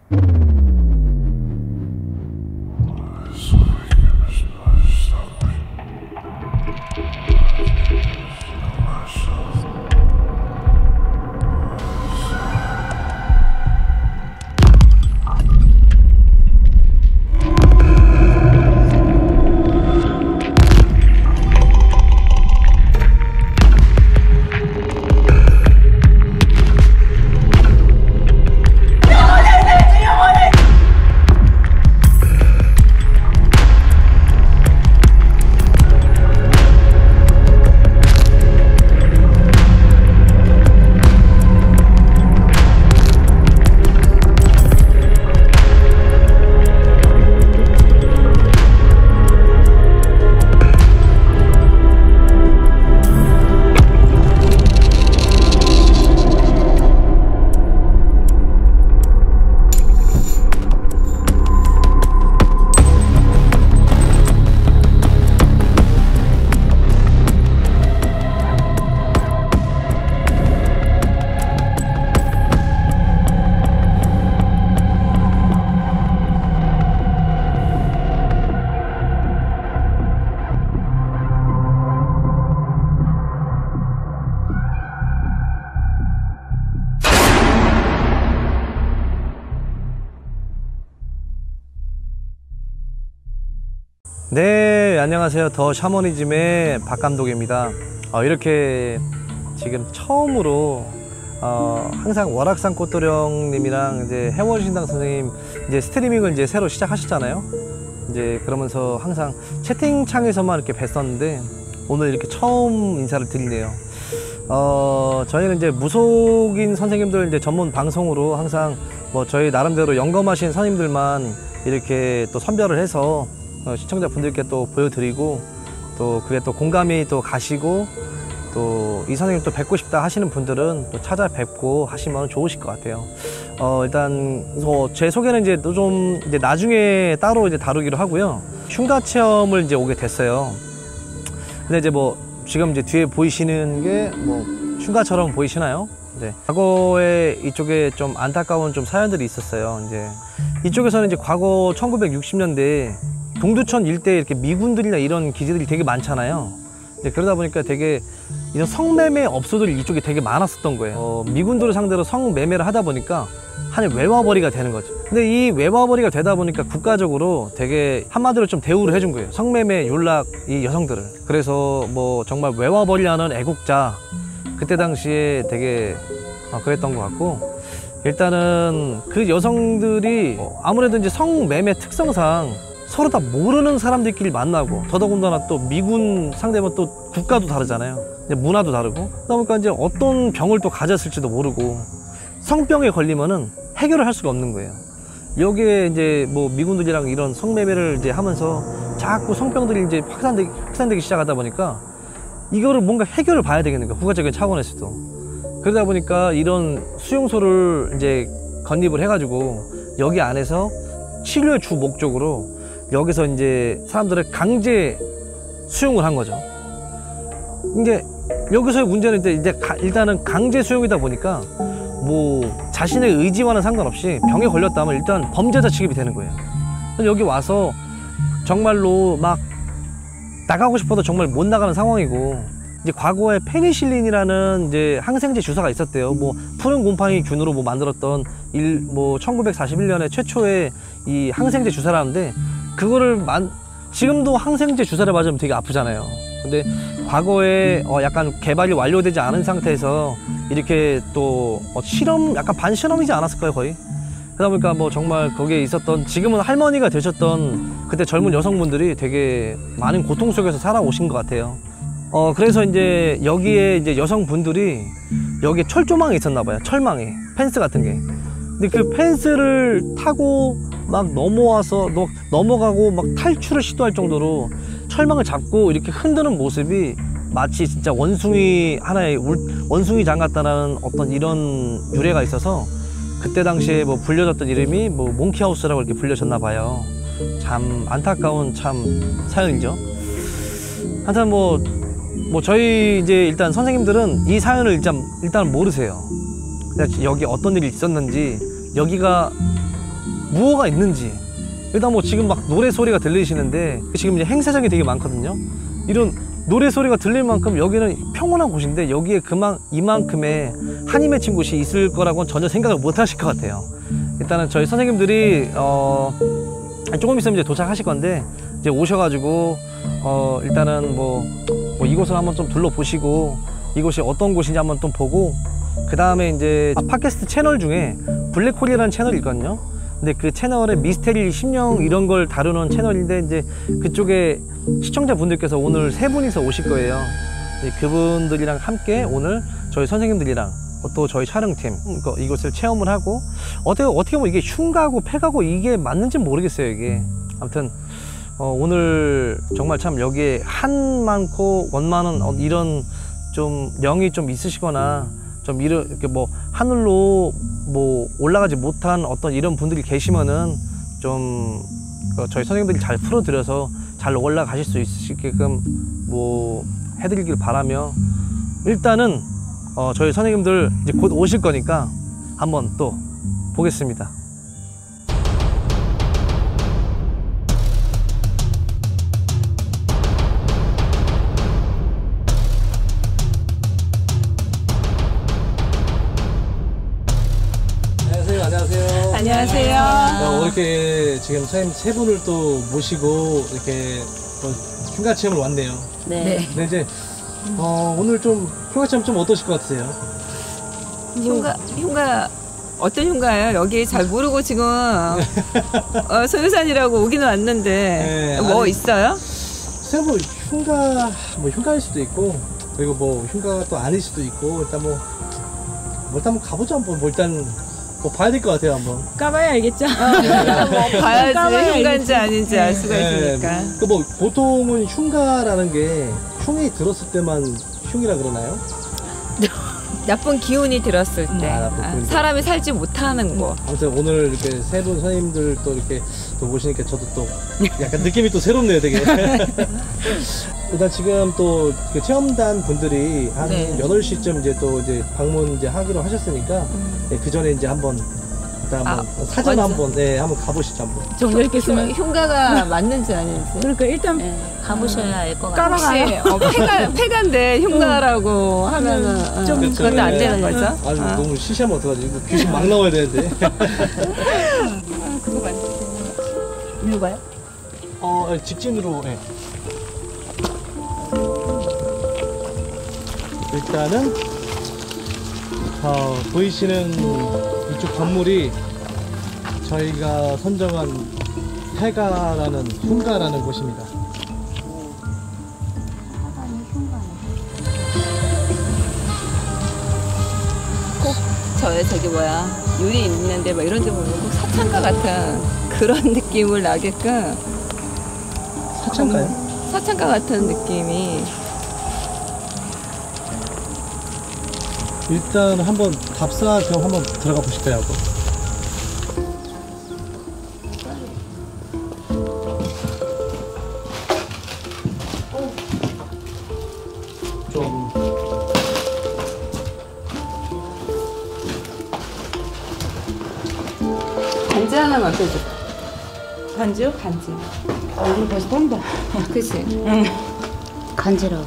네, 안녕하세요. 더 샤머니즘의 박 감독입니다. 이렇게 지금 처음으로 항상 월악산 꽃도령님이랑 이제 해월신당 선생님 이제 스트리밍을 이제 새로 시작하셨잖아요. 이제 그러면서 항상 채팅창에서만 이렇게 뵀었는데 오늘 이렇게 처음 인사를 드리네요. 저희는 이제 무속인 선생님들 이제 전문 방송으로 항상 뭐 저희 나름대로 영검하신 선생님들만 이렇게 또 선별을 해서 시청자분들께 또 보여드리고 또 그게 또 공감이 또 가시고 또 이 선생님 또 뵙고 싶다 하시는 분들은 또 찾아뵙고 하시면 좋으실 것 같아요. 일단 제 소개는 이제 또 좀 이제 나중에 따로 이제 다루기로 하고요. 흉가 체험을 이제 오게 됐어요. 근데 이제 뭐 지금 이제 뒤에 보이시는 게 뭐 흉가처럼 보이시나요? 네. 과거에 이쪽에 좀 안타까운 좀 사연들이 있었어요. 이제 이쪽에서는 이제 과거 1960년대 동두천 일대에 이렇게 미군들이나 이런 기지들이 되게 많잖아요. 그러다 보니까 되게 이런 성매매 업소들이 이쪽에 되게 많았었던 거예요. 미군들을 상대로 성매매를 하다 보니까 한 외화벌이가 되는 거죠. 근데 이 외화벌이가 되다 보니까 국가적으로 되게 한마디로 좀 대우를 해준 거예요. 성매매 윤락 이 여성들을. 그래서 뭐 정말 외화벌이라는 애국자, 그때 당시에 되게 그랬던 것 같고, 일단은 그 여성들이 아무래도 이제 성매매 특성상 서로 다 모르는 사람들끼리 만나고, 더더군다나 또 미군 상대면 또 국가도 다르잖아요. 문화도 다르고, 그러다 보니까 이제 어떤 병을 또 가졌을지도 모르고, 성병에 걸리면은 해결을 할 수가 없는 거예요. 여기에 이제 뭐 미군들이랑 이런 성매매를 이제 하면서 자꾸 성병들이 이제 확산되기 시작하다 보니까 이거를 뭔가 해결을 봐야 되겠는 거예요. 국가적인 차원에서도. 그러다 보니까 이런 수용소를 이제 건립을 해가지고 여기 안에서 치료의 주 목적으로 여기서 이제 사람들을 강제 수용을 한 거죠. 이제 여기서의 문제는 이제 일단은 강제 수용이다 보니까 뭐 자신의 의지와는 상관없이 병에 걸렸다면 일단 범죄자 취급이 되는 거예요. 여기 와서 정말로 막 나가고 싶어도 정말 못 나가는 상황이고, 이제 과거에 페니실린이라는 이제 항생제 주사가 있었대요. 뭐 푸른 곰팡이 균으로 뭐 만들었던 1941년에 최초의 이 항생제 주사라는데, 그거를 지금도 항생제 주사를 맞으면 되게 아프잖아요. 근데 과거에 약간 개발이 완료되지 않은 상태에서 이렇게 또 실험, 약간 반실험이지 않았을까요, 거의? 그러다 보니까 뭐 정말 거기에 있었던, 지금은 할머니가 되셨던 그때 젊은 여성분들이 되게 많은 고통 속에서 살아오신 것 같아요. 그래서 이제 여기에 이제 여성분들이 여기에 철조망이 있었나 봐요. 철망이, 펜스 같은 게. 근데 그 펜스를 타고 막 넘어가고 막 탈출을 시도할 정도로 철망을 잡고 이렇게 흔드는 모습이 마치 진짜 하나의 원숭이 장 같다는 어떤 이런 유래가 있어서 그때 당시에 뭐 불려졌던 이름이 뭐 몽키하우스라고 이렇게 불려졌나 봐요. 참 안타까운 참 사연이죠. 하여튼 뭐 저희 이제 일단 선생님들은 이 사연을 일단 모르세요. 여기 어떤 일이 있었는지, 여기가 무엇가 있는지. 일단 뭐 지금 막 노래 소리가 들리시는데 지금 이제 행사장이 되게 많거든요. 이런 노래 소리가 들릴 만큼 여기는 평온한 곳인데 여기에 이만큼의 한이 맺힌 곳이 있을 거라고는 전혀 생각을 못 하실 것 같아요. 일단은 저희 선생님들이 조금 있으면 이제 도착하실 건데 이제 오셔가지고 일단은 뭐 이곳을 한번 좀 둘러보시고 이곳이 어떤 곳인지 한번 좀 보고 그 다음에 이제 팟캐스트 채널 중에 블랙홀이라는 채널이 있거든요. 근데 그 채널에 미스테리, 심령 이런 걸 다루는 채널인데 이제 그쪽에 시청자분들께서 오늘 3분이서 오실 거예요. 그분들이랑 함께 오늘 저희 선생님들이랑 또 저희 촬영팀 이곳을 체험을 하고 어떻게 보면 이게 흉가고 폐가고 이게 맞는지 모르겠어요. 이게 아무튼 오늘 정말 참 여기에 한 많고 원 많은 이런 좀 영이 좀 있으시거나 좀 이렇게 뭐 하늘로 뭐 올라가지 못한 어떤 이런 분들이 계시면은 좀 저희 선생님들이 잘 풀어드려서 잘 올라가실 수 있게끔 뭐 해드리길 바라며 일단은 저희 선생님들 이제 곧 오실 거니까 한번 또 보겠습니다. 안녕하세요. 안녕하세요. 이렇게 지금 선생님 3분을 또 모시고 이렇게 휴가 체험을 왔네요. 네. 근데 이제 오늘 좀 휴가 체험 좀 어떠실 것 같으세요? 흉가 어떤 흉가예요? 여기 잘 모르고 지금 소유산이라고 오기는 왔는데 네, 뭐 아니, 있어요? 글쎄요, 뭐 흉가일 수도 있고 그리고 뭐 흉가가 또 아닐 수도 있고 일단 일단 가보죠 한번. 일단 뭐 봐야 될 것 같아요 한번. 까봐야 알겠죠. 뭐 봐야지 흉가인지 아닌지 알 수가 있으니까. 뭐 보통은 흉가라는 게 흉이 들었을 때만 흉이라 그러나요? 나쁜 기운이 들었을 때 나쁜 기운이 사람이 살지 못하는 거. 아무튼 오늘 이렇게 3분 선생님들 또 이렇게 또 보시니까 저도 또 약간 느낌이 또 새롭네요 되게. 일단 지금 또 그 체험단 분들이 한 네. 8시쯤 이제 방문 하기로 하셨으니까 그 전에 이제 한번 일단 사전 한번 한번 가보시죠 한번. 좀 이렇게 쓰면 흉가가 맞는지 아닌지. 그러니까 일단 가보셔야 알 것 같아요. 혹시 폐가인데 흉가라고 하면은 좀 그것도 안 되는 거죠? 아주 너무 시시하면 어떡하지? 이거 귀신 막 나와야 되는데. 그거 맞지? 일로 가요? 직진으로. 네. 일단은 보이시는 이쪽 건물이 저희가 선정한 폐가라는 흉가라는 곳입니다. 꼭 저기 뭐야 유리 있는데 막 이런 데 보면 꼭 사창가 같은 그런 느낌을 나게끔 사창가요? 사창가 같은 느낌이. 일단 한번 답사 좀 한번 들어가 보실까요? 하고. 좀 반지 하나만 빼줘. 반지요? 반지. 얼굴 벌써 떤다. 그치? 간지러워.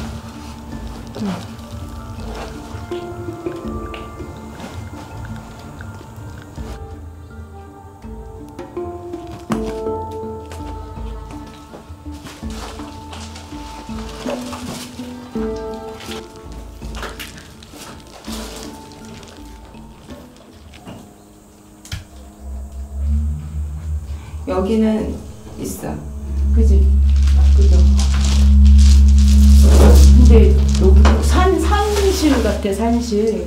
여기는 있어. 그지? 그죠? 근데 여기 산실 같아, 산실.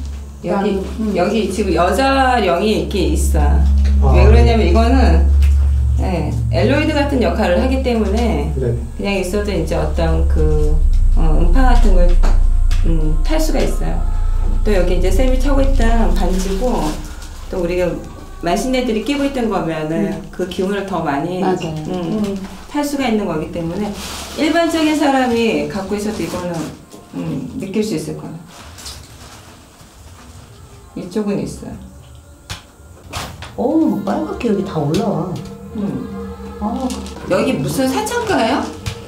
여기 지금 여자령이 이렇게 있어. 왜 그러냐면 이거는 엘로이드 같은 역할을 하기 때문에 네. 그냥 있어도 이제 어떤 그 음파 같은 걸 탈 수가 있어요. 또 여기 이제 쌤이 차고 있던 반지고 또 우리가 만신네들이 끼고 있던 거면은 그 기운을 더 많이 탈 수가 있는 거기 때문에 일반적인 사람이 갖고 있어도 이거는 느낄 수 있을 거야. 이쪽은 있어요. 오, 빨갛게 여기 다 올라와. 아, 여기 무슨 사창가예요?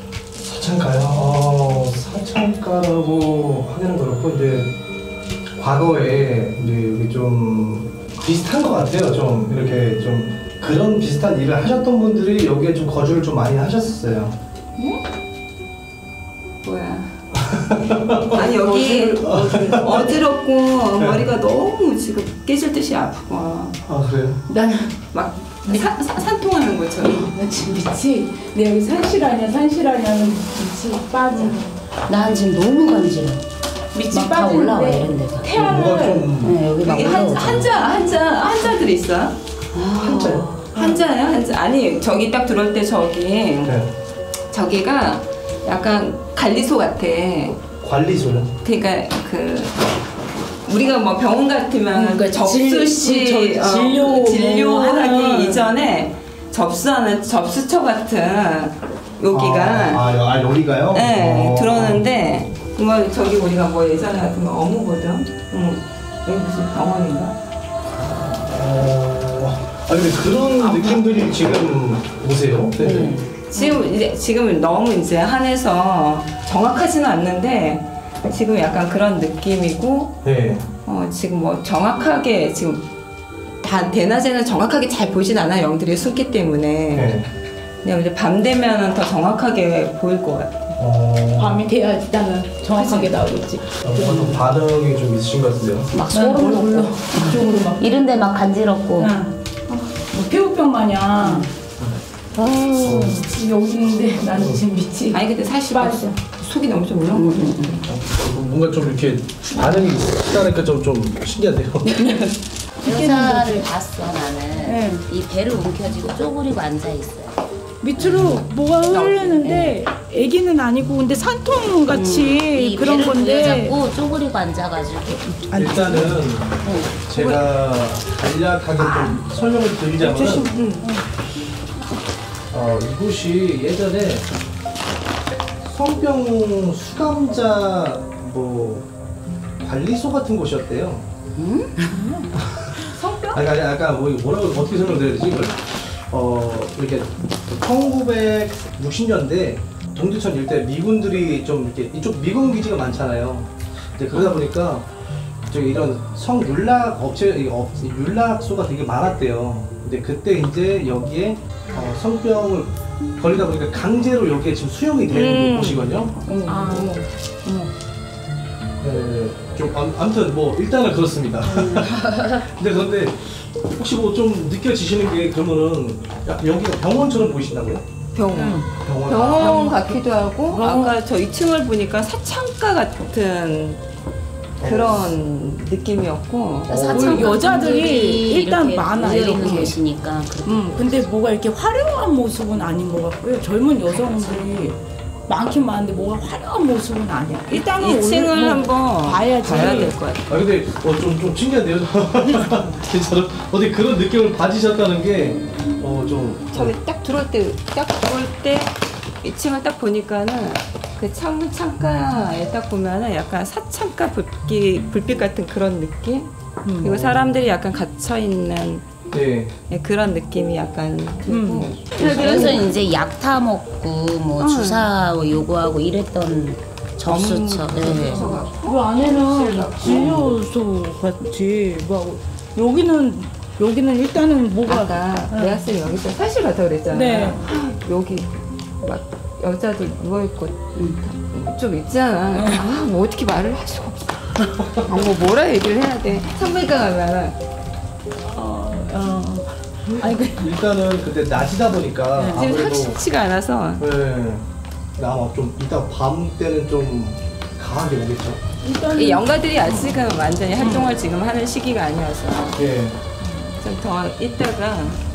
사창가요? 사창가라고 하기는 그렇고 이제 과거에 이제 여기 좀 비슷한 것 같아요. 좀 이렇게 좀 그런 비슷한 일을 하셨던 분들이 여기에 좀 거주를 좀 많이 하셨었어요. 뭐야? 아니 여기 어지럽고 머리가 너무 지금 깨질 듯이 아프고 아 그래요? 나는 막 산통하는 것처럼. 나 지금 미치. 내 여기 산실하냐는 미치 빠져. 난 지금 너무 간지러워. 미치 막 다 올라와 빠지는데 이런 데가. 뭐가 태양을 좀 네, 여기 막 여기 올라오잖아. 한자들이 있어요? 한자요? 한자예요? 한자. 아니 저기 딱 들어올 때 저기 네. 저기가 약간 관리소 같아. 관리소요? 그러니까 그 우리가 뭐 병원 같으면 그러니까 접수시 진료하기 이전에 접수하는 접수처 같은 여기가 여기가요? 네 들어오는데 뭐 저기 우리가 뭐 예전에 같은 거 어무거든. 여기 무슨 병원인가? 근데 그런 느낌들이 지금 오세요? 네. 지금 너무 이제 한해서 정확하지는 않는데 지금 약간 그런 느낌이고 네. 지금 뭐 정확하게 지금 다 대낮에는 정확하게 잘 보진 않아 영들이 숨기 때문에. 네. 근데 이제 밤 되면은 더 정확하게 보일 것 같아. 밤이 돼야지 나는 정확하게 나오겠지. 좀 반응이 좀 있으신 것 같은데요? 막 소름 돋고 이쪽으로 막. 이런데 막 간지럽고. 뭐 폐우병 마냥. 여기 있는데 나는 지금 미치. 아니 근데 사실 빠져. 속이 너무 좀 울렁거려. 뭔가 좀 이렇게 반응이 있다니까 좀 신기한데요? 여자를 봤어 나는. 네. 이 배를 움켜쥐고 쪼그리고 앉아 있어요. 밑으로 뭐가 흐르는데 애기는 아니고 근데 산통 같이 이 그런 배를 건데 부여잡고 쪼그리고 앉아가지고. 일단은 제가 간략하게 좀 설명을 드리자면 이곳이 예전에 성병 수감자 뭐 관리소 같은 곳이었대요. 성병? 아니 아까 뭐라고 어떻게 설명드려야 되지 이걸 이렇게 1960년대 동두천 일대 미군들이 좀 이렇게 이쪽 미군 기지가 많잖아요. 이제 그러다 보니까 저기 이런 성윤락 윤락소가 되게 많았대요. 근데 그때 이제 여기에 성병을 걸리다 보니까 강제로 여기에 지금 수용이 되는 곳이거든요. 네, 좀 아무튼 뭐 일단은 그렇습니다. 근데 그런데 혹시 뭐 좀 느껴지시는 게 그러면은 여기가 병원처럼 보이신다고요? 병원. 병원. 병원 같기도 하고 아까 저 2층을 보니까 사창가 같은 그런 느낌이었고 우리 여자들이 일단 많아 있는 이렇게. 곳이니까. 근데 뭐가 이렇게 화려한 모습은 아닌 것 같고요. 젊은 여성들이 많긴 많은데 뭐가 화려한 모습은 아니야. 일단은 2층을 뭐 한번 봐야지. 봐야 될 것 같아. 근데 좀 신기한데요? 괜찮아? 어디 그런 느낌을 받으셨다는 게 저기 딱 들어올 때 2층을 딱 보니까는 그 창문 창가에 딱 보면은 약간 사창가 불빛 같은 그런 느낌? 그리고 사람들이 약간 갇혀 있는 네. 그런 느낌이 약간 들고. 그래서 이제 약 타 먹고 뭐 주사 요구하고 이랬던 접수처. 네. 그 안에는 진료소 같이 뭐 여기는 일단은 뭐가 아까 내가 쓰기 여기서 사실 같다 그랬잖아. 네. 여기 막 여자들 누워 있고 좀 있잖아. 뭐 어떻게 말을 할 수가 없어. 뭐라 얘기를 해야 돼. 산부인과 가면은 아니 일단은 그때 낮이다 보니까 지금 아무래도 확실치가 않아서 네. 아마 좀 이따 밤 때는 좀 강하게 오겠죠. 일단은 이 연가들이 아직은 완전히 활동을 지금 하는 시기가 아니어서 예. 좀 더 있다가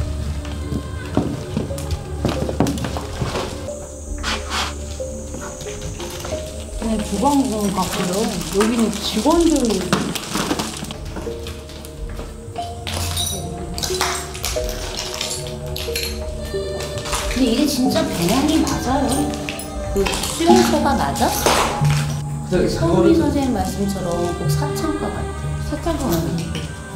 그냥 주방 같고요. 여기는 직원들 근데 이게 진짜 병원이 맞아요. 그 수용소가 맞아? 근데 서울이 선생님 말씀처럼 꼭 사창과 같아. 사창가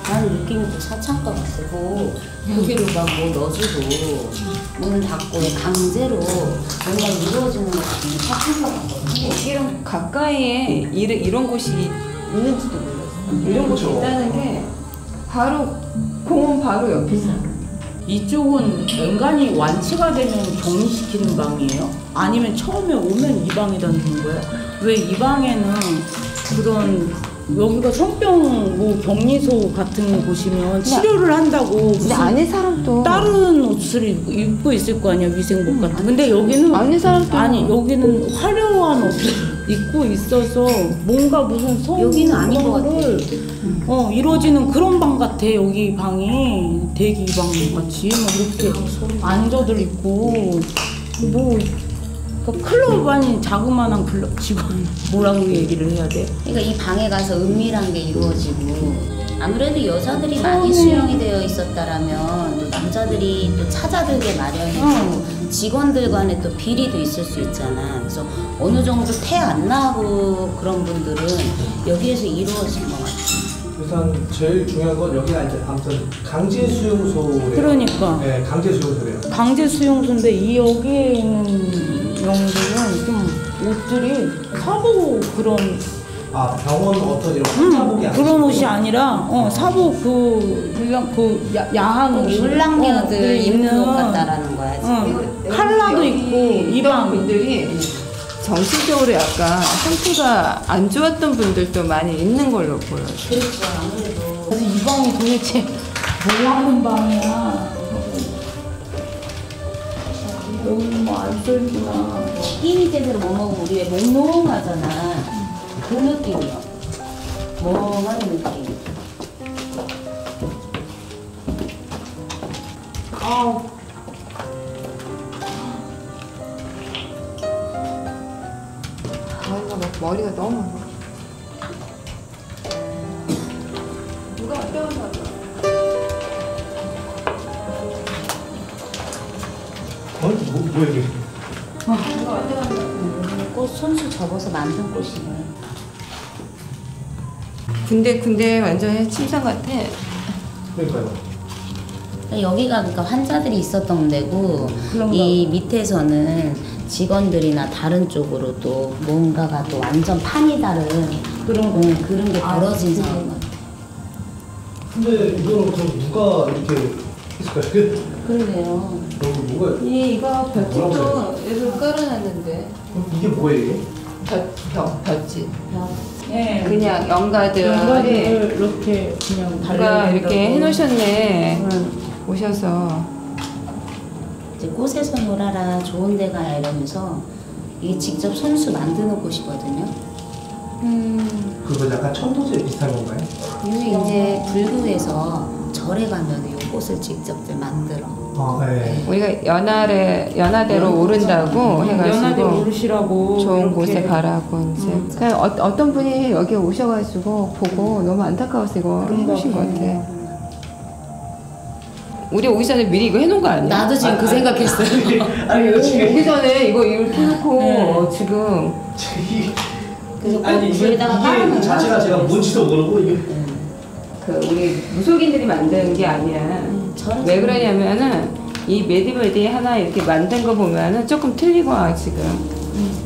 나는 느낌이 또 사창가 같고 여기로 막 뭐 넣어주고 문을 닫고 강제로 뭔가 이루어지는 것이 사창가 같거든요. 이런 가까이에 이런 곳이 있는지도 몰랐어요. 이런 곳이 있다는 게 바로 공원 바로 옆에 있어요. 이쪽은 인간이 완치가 되면 격리시키는 방이에요? 아니면 처음에 오면 이 방에다 놓는 거예요? 왜 이 방에는 그런 여기가 성병 뭐 격리소 같은 곳이면 치료를 한다고 근데 무슨 아는 사람도 다른 옷을 입고 있을 거 아니야, 위생복 같은. 근데 여기는 아는 사람도 아니 여기는 화려한 옷을 입고 있어서 뭔가 무슨 여기는 아닌 것 같아. 이루어지는 그런 방 같아. 여기 방이 대기 방 같이 막 이렇게 앉아들 있고 뭐 그러니까 클럽 아닌 자그마한 클럽 직원 뭐라고 얘기를 해야 돼? 그러니까 이 방에 가서 은밀한 게 이루어지고 아무래도 여자들이 많이 수용이 되어 있었다라면 또 남자들이 또 찾아들게 마련이고 직원들 간에 또 비리도 있을 수 있잖아. 그래서 어느 정도 태 안 나고 그런 분들은 여기에서 이루어진 것 같아. 우선 제일 중요한 건 여기가 이제 아무튼 강제 수용소래요. 그러니까 네, 강제 수용소래요. 강제 수용소인데 이 여기에 있는 영들은 좀 옷들이 사복 그런 아 병원 어떤 이런 환자복이 아니고 그런 옷이 아니라 사복 그 야한 옷 홀랑녀들 입는 옷 같다라는 거야 지금. 칼라도 있고 이런 분들이 정신적으로 약간 상태가 안 좋았던 분들도 많이 있는 걸로 보여요. 그렇죠 아무래도. 그래서 이 방이 도대체 뭐 하는 방이야? 여기는 뭐 알쓸구나. 튀김이 제대로 못 먹으면 우리 왜 몽롱하잖아. 그 느낌이야. 멍한 느낌. 아, 막 머리가 너무 아파. 누가 떼어서 뭐 이게 꽃 손수 접어서 만든 꽃이네. 군대 완전 침상 같아. 그러니까요. 여기가 그러니까 환자들이 있었던 데고 그런가 이 밑에서는 직원들이나 다른 쪽으로 또 뭔가가 또 완전 판이 다른 그런 게 벌어진 상황 같아. 근데 이거는 그럼 누가 이렇게 했을까요? 그러게요. 여기 뭐가 이거 벽지도 여기서 깔아놨는데 이게 뭐예요 이게? 벽지. 네. 그냥 영가들이 연가들을 이렇게 그냥 누가 달려 이렇게 해놓으셨네. 오셔서 이제 꽃에서 놀아라 좋은 데 가야 이러면서 이게 직접 손수 만드는 곳이거든요. 그거 약간 천도제 비슷한 건가요? 이게 이제 불교에서 절에 가면 이 꽃을 직접들 만들어. 아 네. 우리가 연화대로 오른다고 연하대 해가지고 오르시라고 좋은 이렇게. 곳에 가라고 이제. 그냥 어떤 분이 여기 오셔가지고 보고 너무 안타까워서 이거 해주신 것 같아. 우리 오기 전에 미리 이거 해놓은 거 아니야? 나도 지금 그 생각했어요. 아니 이거 지금 오기 전에 이거 이렇게 해놓고 지금 그래서 아니 꽃 불에다가 이게 깔아놓은 자체가 제가 뭔지도 모르고 이게 그 우리 무속인들이 만든 게 아니야. 저는 왜 그러냐면은 이 메디벌디 하나 이렇게 만든 거 보면은 조금 틀리고 지금.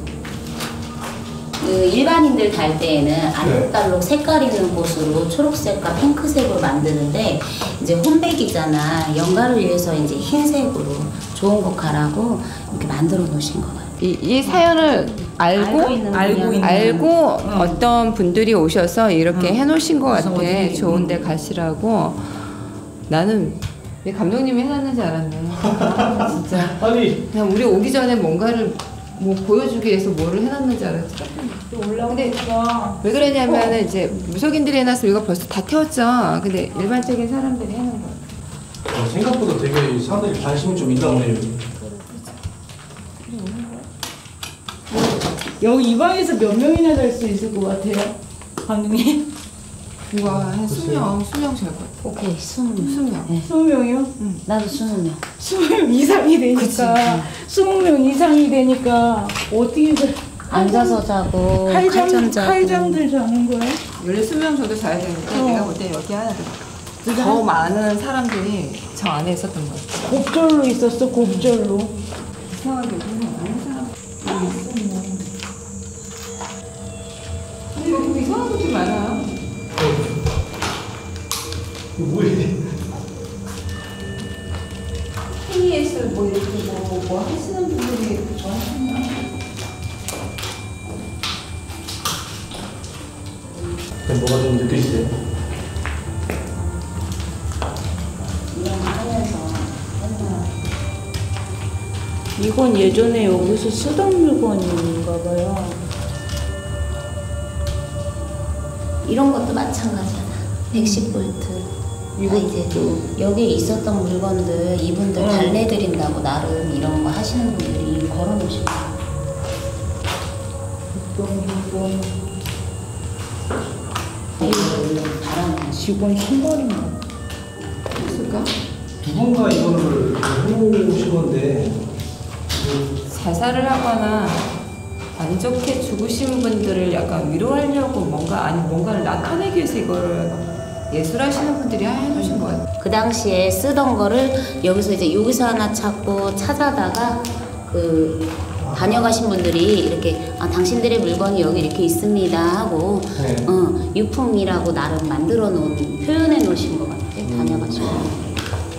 그 일반인들 달 때에는 알록달록 색깔 있는 꽃으로 초록색과 핑크색으로 만드는데 이제 혼백이잖아. 연가를 위해서 이제 흰색으로 좋은 곳 가라고 이렇게 만들어 놓으신 것 같아요. 이 사연을 알고 있는 어떤 분들이 오셔서 이렇게 해놓으신 것 같아. 어디, 좋은데 가시라고. 나는 왜 감독님이 해놨는지 알았네. 진짜. 아니 그냥 우리 오기 전에 뭔가를 뭐 보여주기 위해서 뭐를 해놨는지 알았지. 올라오니까 왜 그러냐면은 이제 무속인들이 해놨으면 이거 벌써 다 태웠죠. 근데 일반적인 사람들이 해놓은 거야. 생각보다 되게 사람들이 관심이 좀 있나 보네요. 여기 이 방에서 몇 명이나 잘 수 있을 것 같아요, 감독님? 이거 한 20명 잘 것 같아. 오케이, 20명. 20명. 네. 20명이요? 나도 20명. 20명 이상이 되니까 20명 이상이 되니까 어떻게 앉아서 자고 칼전 자고. 칼장들 자는 거예요? 원래 20명 정도 자야 되니까 내가 볼 때 여기 하나 더. 더 많은 사람들이 저 안에 있었던 것 같아요. 곱절로 있었어, 곱절로. 이상하게 많은 사람. 근데 여기 이상한 것들이 많아요. 이거 뭐예요? KES 뭐 이렇게 뭐 하시는 분들이 뭐 하시나? 뭐가 좀 느껴지세요? 이건 예전에 여기서 쓰던 물건인가 봐요. 이런 것도 마찬가지야. 110V. 이제 여기에 있었던 물건들 이분들 달래드린다고 나름 이런 거 하시는 분들이 걸어놓으신 거예요. 이거 원래 바라는 직원 신발인가? 있을까? 누군가 이거를 해놓으신 건데 자살을 하거나 안 좋게 죽으신 분들을 약간 위로하려고 뭔가를 나타내기 위해서 이거를 예술하시는 분들이 해놓으신 것 같아요. 그 당시에 쓰던 거를 여기서 하나 찾고 찾아다가 그 다녀가신 분들이 이렇게 당신들의 물건이 여기 이렇게 있습니다 하고 네. 유품이라고 나름 만들어 놓은 표현해 놓으신 것 같아요. 다녀가신 분들.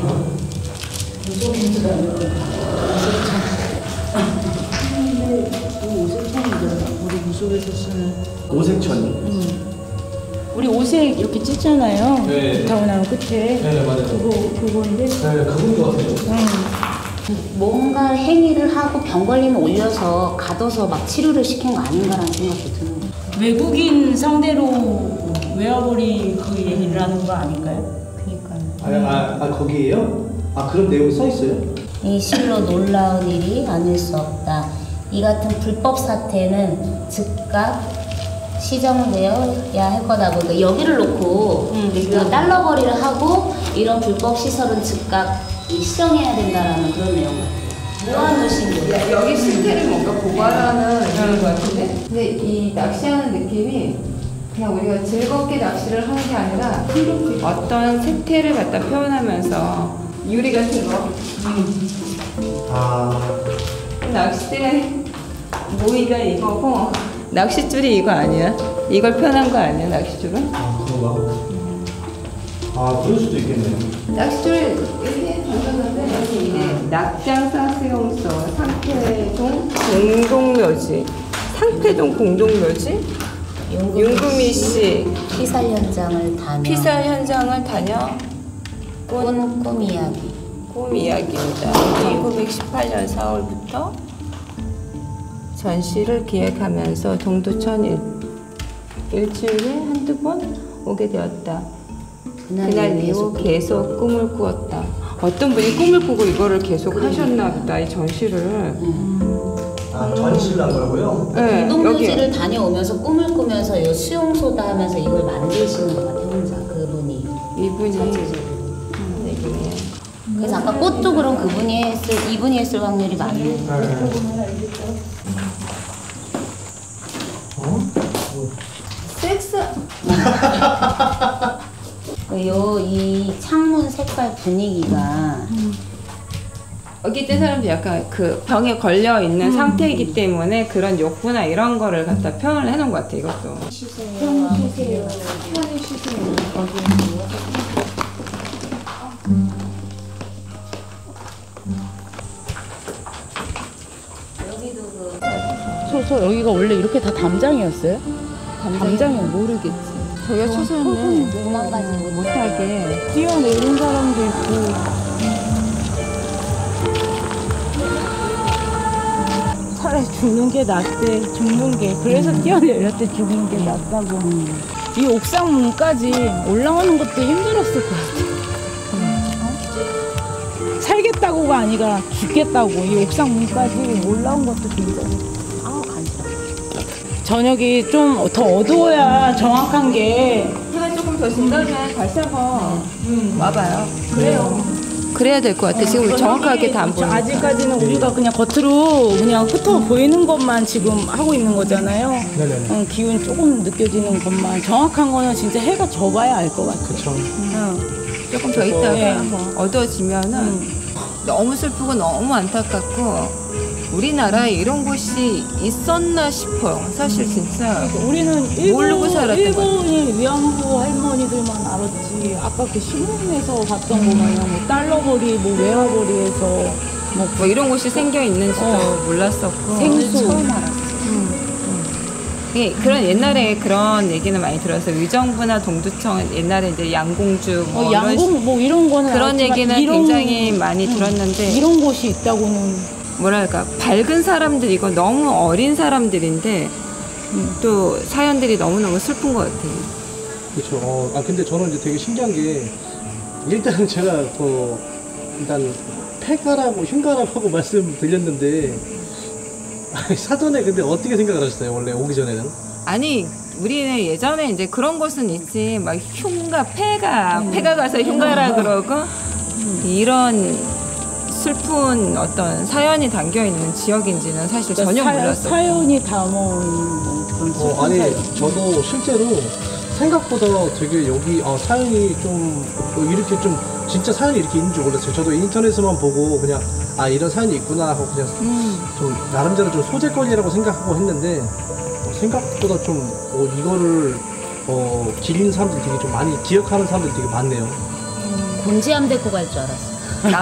우리 무속에서 쓰는 오색천이. 우리 오색 이렇게 찢잖아요. 네. 타고 나면 끝에 네, 맞아요. 그거인데. 네, 그건 것 같아요. 뭔가 행위를 하고 병 걸리면 올려서 가둬서 막 치료를 시킨 거 아닌가라는 생각도 드는 거예요. 외국인 상대로 외화벌이 그 얘기를 하는 거 아닐까요? 그러니까요. 거기에요? 그런 내용이 써 있어요? 이 실로 놀라운 일이 아닐 수 없다. 이 같은 불법 사태는 즉각 시정되어야 할 거다. 그러니까 여기를 놓고 이런 달러거리를 하고 이런 불법 시설은 즉각 시정해야 된다라는 그런 내용 같아요. 모아놓으신 거예요. 여기 실태를 뭔가 고발하는 이런 것 같은데? 근데 이 낚시하는 느낌이 그냥 우리가 즐겁게 낚시를 하는 게 아니라 어떤 생태를 갖다 표현하면서 유리 같은 거 낚싯대 모이가 이거고 낚싯줄이 이거 아니야? 이걸 표현한 거 아니야 낚싯줄은? 그런가? 그럴 수도 있겠네요. 낚싯줄을 이렇게 던졌는데 여기 이제 낙장사수용소 상태동 공동묘지 상태동 공동묘지 윤금희 씨 피살 현장을 다녀. 피살 현장을 다녀 꿈 이야기. 꿈 이야기입니다. 1918년 4월부터 전시를 기획하면서 동두천 일주일에 한두 번 오게 되었다. 그날 이후 계속 꿈을 꾸었다. 어떤 분이 꿈을 꾸고 이거를 계속 하셨나 보다, 이 전시를. 전시를 한 거라고요? 네, 운동묘지를 다녀오면서 꿈을 꾸면서 이 수용소다 하면서 이걸 만드시는 것 같아요. 혼자 그분이. 이분이 그래서 아까 꽃도 그럼 이분이 했을 확률이 많네요. 섹스 이 창문 색깔 분위기가 여기 있던 사람도 약간 그 병에 걸려 있는 상태이기 때문에 그런 욕구나 이런 거를 갖다 표현을 해놓은 것 같아. 이것도. 여기가 원래 이렇게 다 담장이었어요? 담장이 모르겠지. 저기가 초소였네. 도망가지 못하게. 뛰어내린 사람도 있고. 차라리 죽는 게 낫대. 죽는 게. 그래서 뛰어내렸대. 죽는 게 낫다고. 이 옥상 문까지 올라오는 것도 힘들었을 것 같아. 살겠다고가 아니라 죽겠다고. 이 옥상 문까지 올라온 것도 힘들어. 저녁이 좀 더 어두워야 정확한 게. 해가 조금 더 진다면 다시 한번 와봐요. 그래요. 그래야 될 것 같아. 지금 정확하게 다 안 보여. 아직까지는 우리가 그냥 겉으로 그냥 흩어 보이는 것만 지금 하고 있는 거잖아요. 네네. 기운 조금 느껴지는 것만. 정확한 거는 진짜 해가 져봐야 알 것 같아. 그쵸. 조금 더 있다가 네. 어두워지면은 너무 슬프고 너무 안타깝고 우리나라에 이런 곳이 있었나 싶어요. 사실 진짜 우리는 모르고 살았던 일본의 위안부 할머니들만 알았지. 아까 그 신문에서 봤던 거 마냥 뭐 달러거리, 뭐 외화거리에서 뭐 이런 곳이 생겨 있는지도 몰랐었고 생수. 처음 알았어요. 예, 그런 옛날에 그런 얘기는 많이 들었어요. 의정부나 동두청 옛날에 이제 양공주 뭐 이런 양궁 뭐 이런 거는 그런 알았지만 얘기는 굉장히 많이 들었는데 이런 곳이 있다고는 뭐랄까 밝은 사람들이고 너무 어린 사람들인데 또 사연들이 너무너무 슬픈 것 같아요. 그렇죠. 근데 저는 이제 되게 신기한 게 일단 제가 일단 폐가라고 흉가라고 말씀 드렸는데 사전에 근데 어떻게 생각을 하셨어요? 원래 오기 전에는? 아니 우리는 예전에 이제 그런 곳은 있지 막 흉가 폐가 가서 흉가라 그러고 이런 슬픈 어떤 사연이 담겨 있는 지역인지는 사실 전혀 몰랐어요. 사연이 담은 뭐 그런 슬픈 아니 사연. 저도 실제로 생각보다 되게 여기 사연이 좀 이렇게 좀 진짜 사연이 이렇게 있는 줄 몰랐어요. 저도 인터넷에만 보고 그냥 이런 사연이 있구나 하고 그냥 좀 나름대로 좀 소재거리라고 생각하고 했는데 생각보다 좀 이거를 기린 사람들이 되게 좀 많이 기억하는 사람들이 되게 많네요. 곤지암 데리고 갈 줄 알았어요.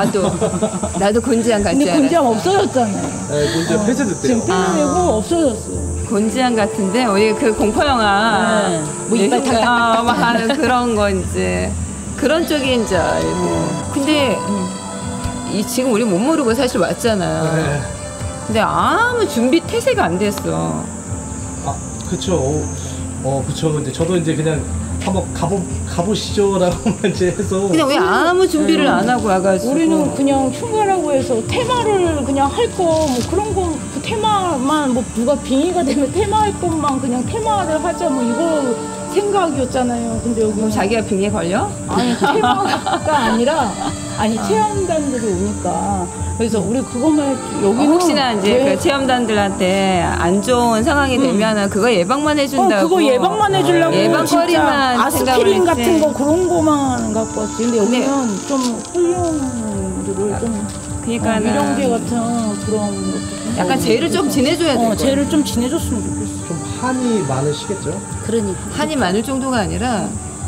나도 곤지암 같지 근데 않았어. 곤지암 없어졌잖아요. 네, 문제 폐쇄됐대요. 지금 폐쇄되고 없어졌어요. 곤지암 같은데 우리 그 공포 영화 네. 뭐 이빨 탁탁탁탁 막 하는 그런 건지 그런 쪽인 줄 알고 근데 지금 우리 못 모르고 사실 왔잖아. 네. 근데 아무 준비 태세가 안 됐어. 그쵸. 그쵸. 근데 저도 이제 그냥 한번 가보시죠라고만 이제 해서. 근데 왜 아무 준비를 안 하고 와가지고 우리는 그냥 흉가라고 해서 테마를 그냥 할 거 뭐 그런 거 그 테마만 뭐 누가 빙의가 되면 테마 할 것만 그냥 테마를 하자 뭐 이거 생각이었잖아요. 근데 여기 그럼 자기가 빙에 걸려? 아니 테마가 아니라 체험단들이 오니까 그래서 우리 그것만 여기는 혹시나 이제 왜- 그 체험단들한테 안 좋은 상황이 되면은 그거 예방만 해준다고. 그거 예방만 해주려고 예방거리만 진짜 생각을 아스피린 같은 했지. 거 그런 거만 갖고 왔지. 근데 여기는 좀 훌륭들을 좀 그러니까는 위령제 같은 그런 것도 약간 죄를 좀 지내줘야 될 거야. 죄를 좀 지내줬으면 좋겠어. 좀 한이 많으시겠죠? 그러니까 한이 많을 정도가 아니라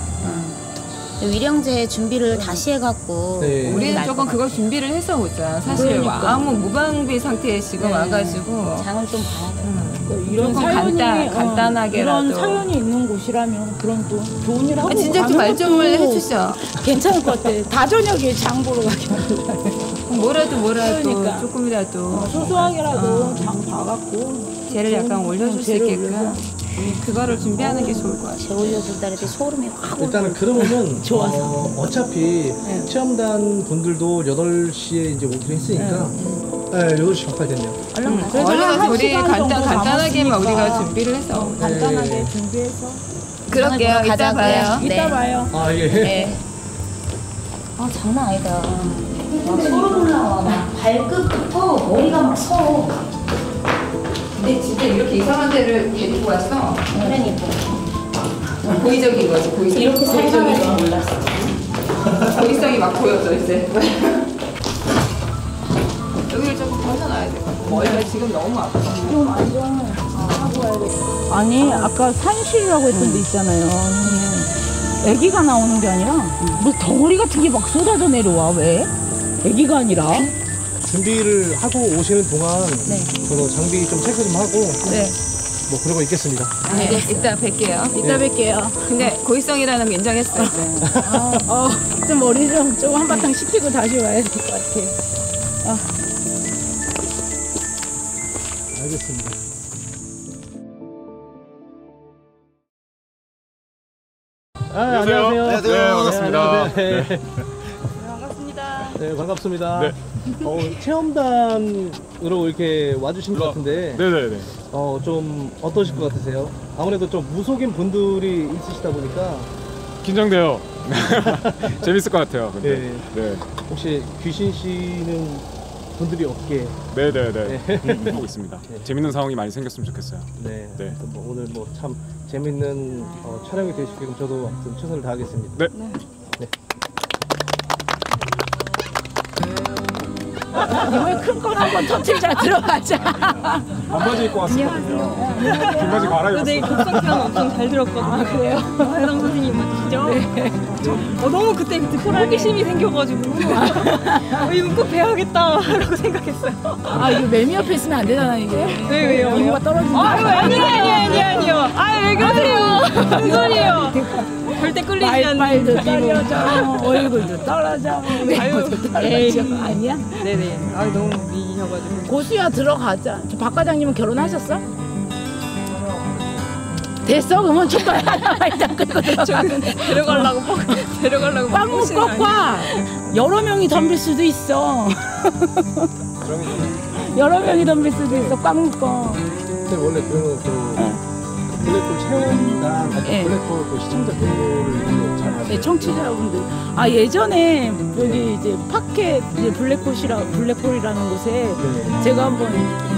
위령제 준비를 다시 해갖고 네. 우리는 조금 그걸 준비를 해서 오자. 사실 그러니까. 아무 무방비 상태에 지금 와가지고 장을 좀 봐야 돼. 이런 조금 사연이 간단하게라도. 이런 사연이 있는 곳이라면 그런 또 좋은 일 하고 진짜 좀 말 좀 가는 것도 해주셔. 괜찮을 것 같아. 다 저녁에 장 보러 가게 하려고. 뭐라도 그러니까. 조금이라도 소소하게라도 장 봐갖고 죄를 약간 올려줄 수 죄를 있게끔 올려서. 그거를 준비하는 게 좋을 것 같아. 제 올려줄 달에 소름이 확 일단은 그러면은 좋아서. 어차피 체험단 분들도 8시에 이제 오기로 했으니까 네, 8시 가까이 됐네요. 얼른 가자. 얼른 가서 한 우리 시간 정도 간단하게만 남았으니까. 우리가 준비를 해서 간단하게 네. 준비해서 그럴게요. 장을 보러 이따 가자고요. 봐요. 네. 이따 봐요. 예. 네. 장난 아니다. 막 소름 올라와. 막 발끝부터 머리가 막 서. 근데 진짜 이렇게 이상한 데를 데리고 왔어. 그러니까 고의적인 거지. 고의적. 이렇게 살살할 줄 몰랐어. 고의성이 막 보여져 이제. 여기를 조금 벗어나야 돼. 머리가 지금 너무 아파. 좀 안정하고 와야겠다. 아니 아까 산실이라고 했던 데 있잖아요. 애기가 나오는 게 아니라 뭐 덩어리 같은 게 막 쏟아져 내려와. 왜? 애기가 아니라 준비를 하고 오시는 동안 저도 장비 좀 체크 좀 하고 네. 뭐 그러고 있겠습니다. 네. 이따 뵐게요. 이따 뵐게요. 근데 고의성이라는 거 인정했어 이제. 좀 머리 좀 한바탕 식히고 다시 와야 될 것 같아요. 알겠습니다. 안녕하세요. 네, 반갑습니다. 네. 반갑습니다. 네, 반갑습니다. 네. 체험단으로 이렇게 와주신 것 같은데 네네네. 좀 어떠실 것 같으세요? 아무래도 좀 무속인 분들이 있으시다 보니까 긴장돼요. 재밌을 것 같아요. 근데. 네. 혹시 귀신 씨는 분들이 없게 네네네. 하고 있습니다. 재밌는 상황이 많이 생겼으면 좋겠어요. 네. 네. 아무튼 뭐 오늘 뭐 참 재밌는 촬영이 되시게끔 저도 아무튼 최선을 다하겠습니다. 네. 네. 이번에 큰 건 한번 터트리자. 들어가자. 반바지 입고 왔어요. 긴 바지 갈아입었어요. 네, 독서편 엄청 잘 들었거든요. 그래요? 해당 선생님 맞으시죠? 네. 너무 그때 호기심이 생겨가지고 이거 꼭 배워야겠다라고 생각했어요. 아 이거 매미 옆에 있으면 안 되잖아 이게. 왜요? 이거가 떨어진다. 아니요. 왜 그러세요? 무슨 소리예요? 절대 끌리지 않는 말도 떨어져. 얼굴도 떨어져. 외모도 떨어져. 아니야? 네네. 너무 미셔가지고. 고수야 들어가자. 박 과장님은 결혼하셨어? 됐어? 그러면 족발 하나만 일단 끌고 들어가면 돼. 데려가려고 꽉 묶어봐. 여러 명이 덤빌 수도 있어. 여러 명이 덤빌 수도 있어. 꽉 묶어. 근데 원래 그러면 블랙홀 체험이나 블랙홀 그 시청자 등록을 잘 하세요? 네, 청취자분들. 아 예전에 여기 이제 파켓 이제 블랙홀이라는 곳에 제가 한번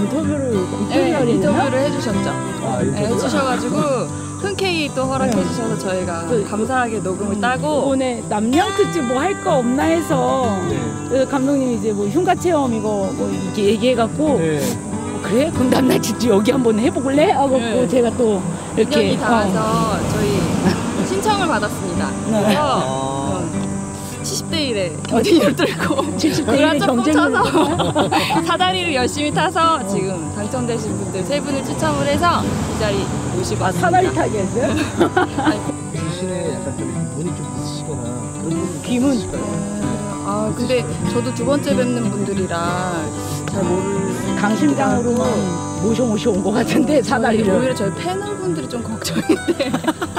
인터뷰를 해주셨죠. 인터뷰? 해주셔가지고 흔쾌히 또 허락해주셔서 저희가 감사하게 녹음을 따고 이번에 남양 특집 뭐 할 거 없나 해서 그 감독님이 이제 뭐 흉가 체험 이거 뭐 이렇게 얘기해갖고 그래? 그럼 나 진짜 여기 한번 해볼래? 하고 제가 또 이렇게 인연이 닿아서 저희 신청을 받았습니다. 그래서 70대 1에 경쟁률 뚫고 70대 1의 경쟁률 사다리를 열심히 타서 지금 당첨되신 분들 3분을 추첨을 해서 이 자리 모시고 왔습니다. 사다리 타기 했어요? 귀신에 약간 좀 눈이 좀 있으시거나 그런 분이 귀문? 있으실까요? 근데 저도 2번째 뵙는 분들이라 잘 모를 강심장으로만 모셔 온 것 같은데 사다리를. 오히려 저희 패널분들이 좀 걱정인데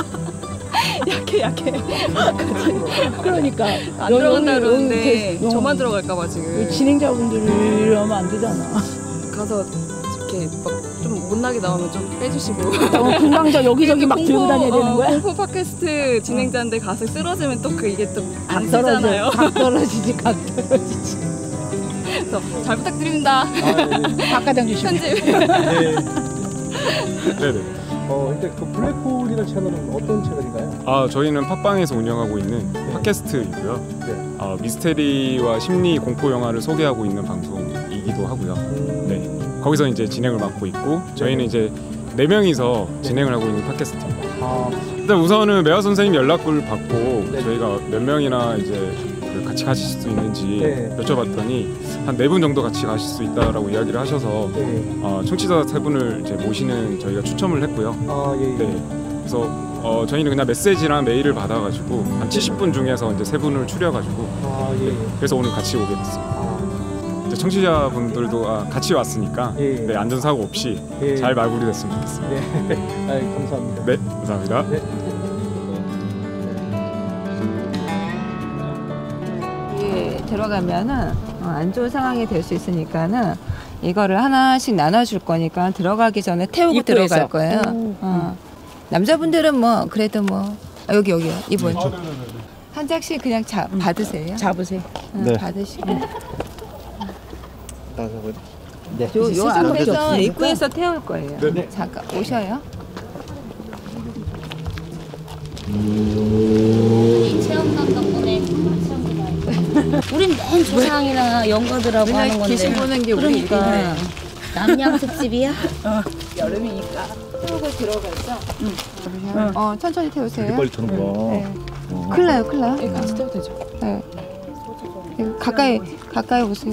약해 그러니까 안 들어간다 그러는데 이렇게 저만 들어갈까봐 지금 진행자분들이 하면 안 되잖아. 가서 이렇게 막 좀 못나게 나오면 좀 빼주시고 금방저 여기저기 막 들고 다녀야 되는 거야? 공포 팟캐스트 진행자인데 가서 쓰러지면 또 이게 또 안 각 떨어져. 쓰잖아요. 각 떨어지지. 그래서 잘 부탁드립니다. 박 과장 주시면. 편집. 네네. 근데 그 블랙홀이라는 채널은 어떤 채널인가요? 저희는 팟빵에서 운영하고 있는 팟캐스트이고요. 미스테리와 심리 공포 영화를 소개하고 있는 방송이기도 하고요. 네. 거기서 이제 진행을 맡고 있고 저희는 이제 4명이서 진행을 하고 있는 팟캐스트입니다. 일단 우선은 매화 선생님 연락을 받고 저희가 몇 명이나 이제 같이 가실 수 있는지 여쭤봤더니 한 4분 정도 같이 가실 수 있다라고 이야기를 하셔서 청취자 3분을 이제 모시는 저희가 추첨을 했고요. 네. 그래서 저희는 그냥 메시지랑 메일을 받아가지고 한 70분 중에서 이제 3분을 추려가지고 그래서 오늘 같이 오게 됐습니다. 이제 청취자분들도 같이 왔으니까 안전사고 없이 잘 마무리됐으면 좋겠습니다. 감사합니다. 네, 감사합니다. 들어가면은 안 좋은 상황이 될 수 있으니까는 이거를 하나씩 나눠줄 거니까 들어가기 전에 태우고 입구에서. 들어갈 거예요. 남자분들은 뭐 그래도 뭐 여기요 이분 한 장씩 그냥 받으세요. 잡으세요. 받으시고 네. 요 앞에서 없으니까. 입구에서 태울 거예요. 네. 잠깐 오셔요. 체험관 덕분에 우린 맨 조상이나 영가들하고 하는 건데 계신 보는 게 우리 그러니까 남양 특집이야? 여름이니까. 태우고 들어가죠. 천천히 태우세요. 빨리 타는 거야. 큰일 나요. 같이 태워도 되죠. 네. 가까이 오세요.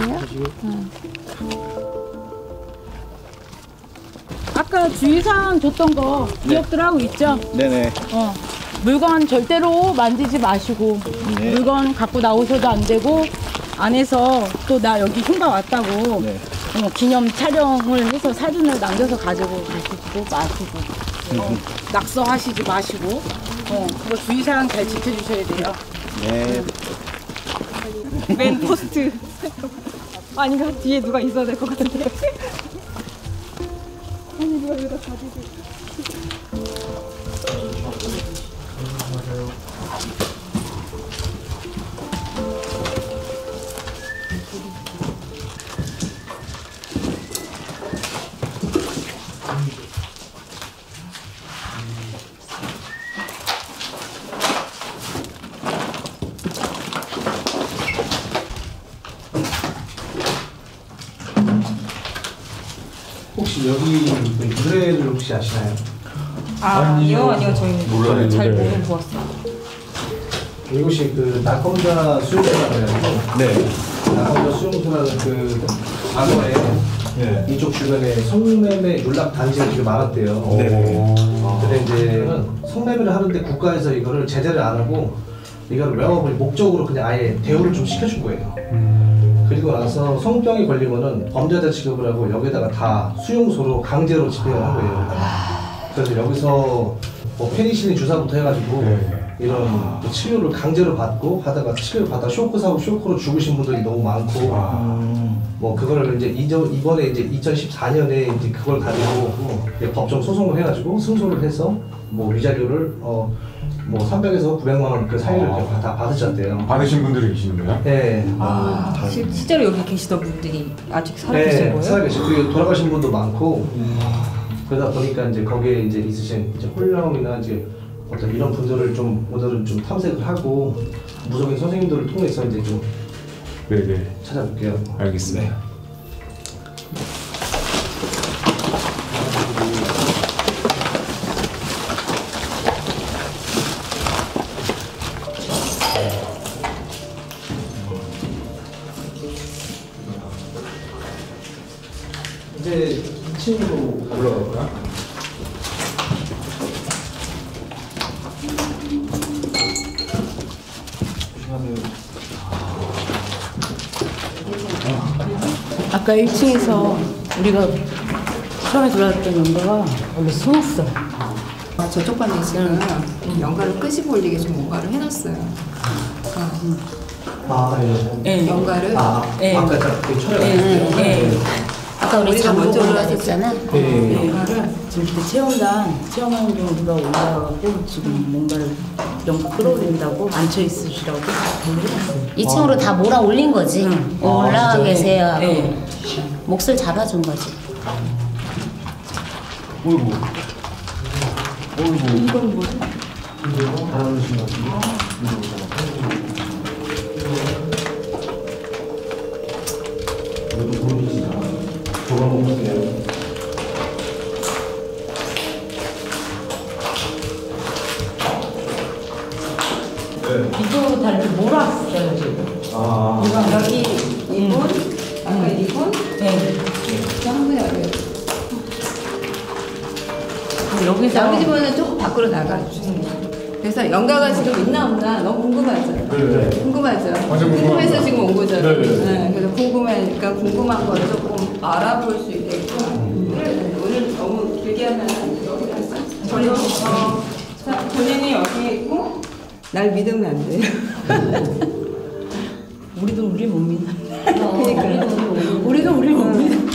아까 주의사항 줬던 거 기억들 하고 있죠? 네네. 물건 절대로 만지지 마시고 물건 갖고 나오셔도 안 되고 안에서 또 나 여기 흉가 왔다고 기념 촬영을 해서 사진을 남겨서 가지고 가시고 마시고 낙서하시지 마시고 그거 주의사항 잘 지켜주셔야 돼요. 네. 맨 포스트. 아닌가? 뒤에 누가 있어야 될 것 같은데. 아니 누가 여기다 가지고. 혹시 여기 노래를 혹시 아시나요? 아니요, 저희는 몰라요. 잘 네. 모르고 보았어요. 이곳이 그 낙검자 수용소라고 해가지고 네. 낙검자 수용소라는 그 과거에 네. 이쪽 주변에 성매매 윤락 단지가 되게 많았대요. 네. 근데 이제 성매매를 하는데 국가에서 이거를 제재를 안 하고 이거를 외워버리 목적으로 그냥 아예 대우를 좀 시켜준 거예요. 그리고 나서 성병이 걸리면은 범죄자 취급을 하고 여기다가 다 수용소로 강제로 집행을 한 거예요. 그래서 여기서 뭐 페니실린 주사부터 해가지고 이런 그 치료를 강제로 받고 하다가 치료를 받다 쇼크 사고 쇼크로 죽으신 분들이 너무 많고 뭐 그거를 이제 이번에 이제 2014년에 이제 그걸 가지고 이제 법정 소송을 해가지고 승소를 해서 뭐 위자료를 뭐 300에서 900만 원 그 사이를 이렇게 다 받으셨대요. 받으신 분들이 계시는 거예요? 네. 실제로 여기 계시던 분들이 아직 살아계신 네, 거예요? 살아계시고 그리고 돌아가신 분도 많고 그러다 보니까 이제 거기에 이제 있으신 이제 홀령이나 이제 어떤 이런 분들을 좀 오늘은 좀 탐색을 하고 무속인 선생님들을 통해서 이제 좀 네네. 찾아볼게요. 알겠습니다. 이제 2층으로 올라갈까요? 아까 1층에서 우리가 처음에 들어왔던 연가가 원래 숨었어요. 저쪽 방에 지금 연가를 끄시고 올리게 좀 뭔가를 해놨어요. 네. 연가를 네. 아까 그 촬영 네. 아까 우리 우리가 먼저 잠보고 올라왔었죠. 했잖아. 연가를 지금 그때 체험하는 중 누가 올라가고 지금 뭔가를 연가 끌어올린다고 앉혀 있으시라고 해놨어요. 2층으로 다 몰아 올린 거지. 올라와 계세요 하고 네. 몫을 잡아준 거지. 어이구. 이건 뭐지? 잘하신 것 같은데? 이것도 보이시죠? 저거 먹으세요. 이쪽으로 다 이렇게 몰았어요 지금. 여기 이분, 아까 이분, 네. 한 분이 어디요? 여기서 나머지 분은 조금 밖으로 나가주시면 돼요. 그래서 연가가 지금 있나 없나 너무 궁금하죠? 네. 궁금하죠? 완전 궁금해서 궁금합니다. 지금 온 거죠? 네, 네. 네, 그래서 궁금하니까 궁금한 거를 조금 알아볼 수 있게끔 오늘 너무 길게 하면 여기 갔어? 본인이 여기 있고 날 믿으면 안 돼요. 우리도 우리 못 믿어. 그러니까 우리도 우리 못 믿어.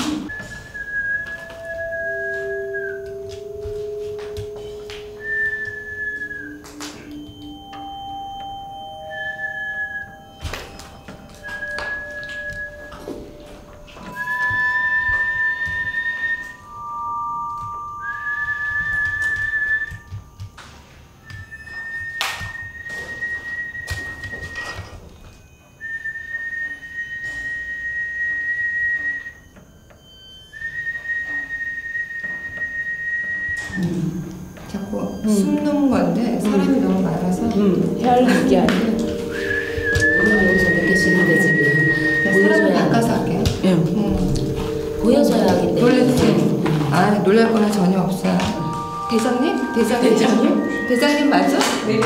자꾸 숨는 건데 사람이 너무 많아서 헤아리는 게 아니고. 우리가 여기서 느끼시는데 지금 사람을 바꿔서 할게요. 예. 보여줘야 하기 때문에. 놀랬지? 아, 놀랄 거는 전혀 없어요. 대장님? 대장님? 대장님 맞아? 네.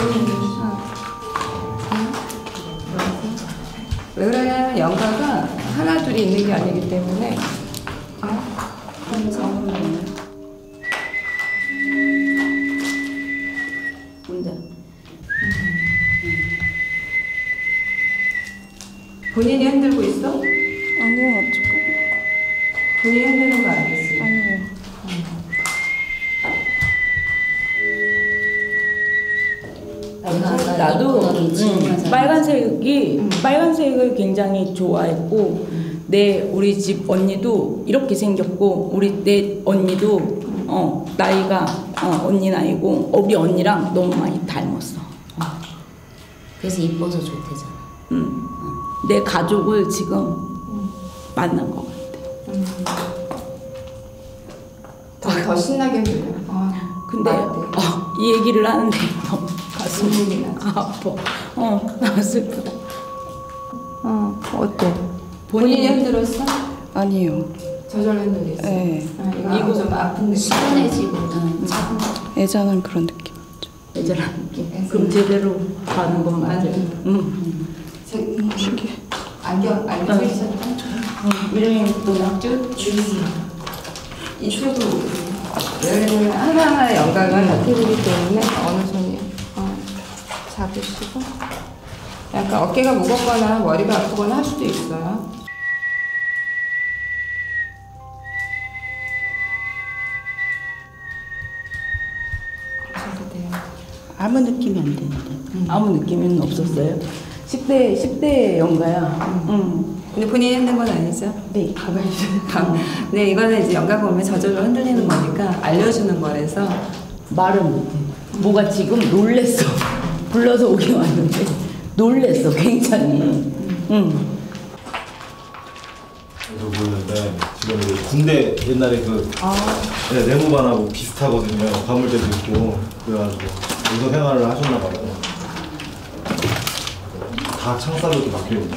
왜 그러냐면 연가가 하나 둘이 있는 게 아니기 때문에 혼자. 본인이 흔들고 있어? 아니요, 어쩌고. 본인이 흔드는 거 아니겠지? 아니에요. 나도 빨간색을 굉장히 좋아했고 우리 집 언니도 이렇게 생겼고 내 언니도 나이가 언니 나이고 우리 언니랑 너무 많이 닮았어. 그래서 이뻐서 좋대잖아. 내 가족을 지금 만난 것 같아. 더 신나게 들려요. 근데 이 얘기를 하는데 너무 가슴이 아파. 나 슬프다. 어때? 본인이 흔들었어? 아니요. 저절로 흔들렸어? 네. 이거 좀 아픈 느낌? 시원해지고 애잔한 그런 느낌. 애절한 느낌. 그럼 제대로 가는 건 맞아요. 신기해. 안경 쓰셨다? 미령이 또 낙주? 이쪽으로 여기는 하나하나 영각을 나타내기 때문에 어느 손이 잡으시고 약간 어깨가 무겁거나 머리가 아프거나 할 수도 있어요. 그러셔도 돼요. 아무 느낌이 안 되는데. 아무 느낌은 없었어요. 10대 연가야. 근데 본인이 흔든 건 아니죠? 네, 가만히 있어요. 네, 이거는 이제 영각 보면 저절로 흔들리는 거니까 알려주는 거라서 말을 못해. 뭐가 지금 놀랬어. 불러서 오긴 왔는데 놀랬어, 굉장히. 저도 보는데 지금 이제 군대 옛날에 네, 내무반하고 비슷하거든요. 가물대도 있고 그래가지고 의사 생활을 하셨나 봐요. 다 창살로 이렇게 막혀 있는.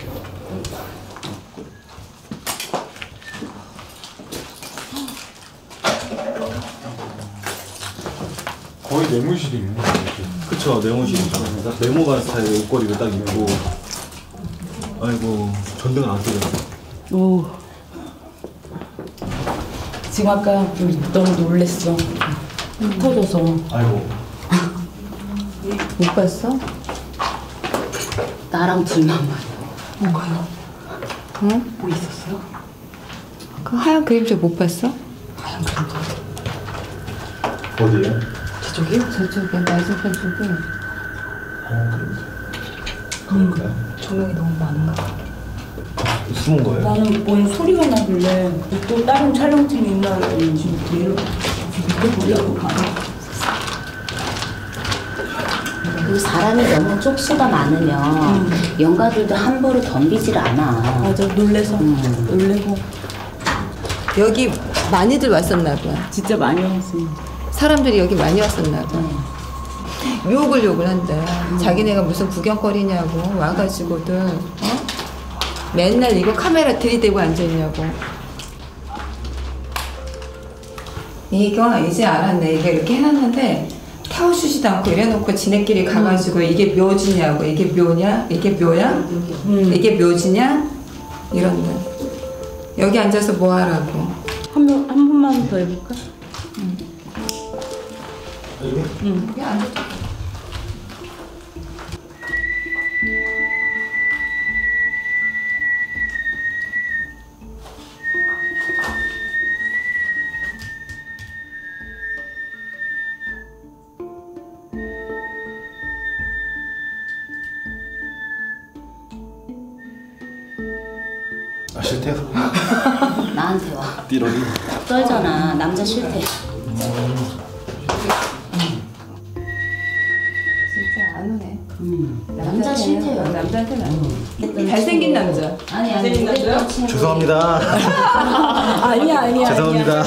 거의 내무실이 있는 거죠. 그쵸, 내무실이죠. 딱 내무반 스타일의 옷걸이를 딱 입고. 아이고, 전등을 안 켜져. 오. 지금 아까 너무 놀랬어. 터져서. 아이고. 못 봤어? 나랑 둘만 봐요. 뭐가요? 응? 뭐 있었어요? 그 하얀 그림자 못 봤어? 하얀 그림자. 어디에요? 저쪽이요? 저쪽에 맞은편 쪽에 그럴까요? 조명이 너무 많은가 봐. 숨은 거예요? 나는 뭔 소리가 나길래 또 다른 촬영팀이 있나 했더니 지금 뒤로 보려고 가네. 그 사람이 너무 쪽수가 많으면 연가들도 함부로 덤비질 않아. 맞아, 놀래서. 놀래고. 여기 많이들 왔었나 봐. 진짜 많이 왔어요. 사람들이 여기 많이 왔었나 봐. 욕을 한다. 자기네가 무슨 구경거리냐고 와가지고들 맨날 이거 카메라 들이대고 앉아있냐고. 이거 이제 알았네. 이게 이렇게 해놨는데 태워주지도 않고 이래놓고 지네끼리 가가지고 이게 묘지냐고. 이게 묘냐? 이게 묘야? 이게 묘지냐? 이런다. 여기 앉아서 뭐 하라고. 한 번만 더 해볼까? 여기 앉아. 아, 싫대요? 나한테 와. 띠러리? 떨잖아. 남자 싫대. 진짜 안 오네. 남자 싫대요. 남자한테는 안 오네. 잘생긴 남자. 아니 잘생긴 남자? 죄송합니다. 아니야. 죄송합니다.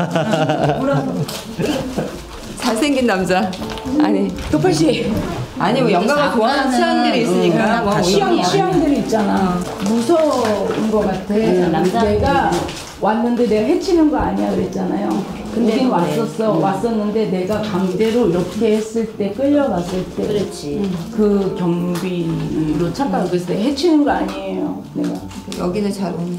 잘생긴 남자. 아니. 도팔 씨. 아니 뭐 영감을 좋아하는 취향들이 있으니까 뭐 취향들이 있잖아. 무서운 거 같아. 내가 왔는데 내가 해치는 거 아니야 그랬잖아요. 근데 왔었는데 내가 강제로 이렇게 했을 때 끌려갔을 때 그렇지. 그 경비로 착각을 했을 때 해치는 거 아니에요. 내가 여기는 잘 오네.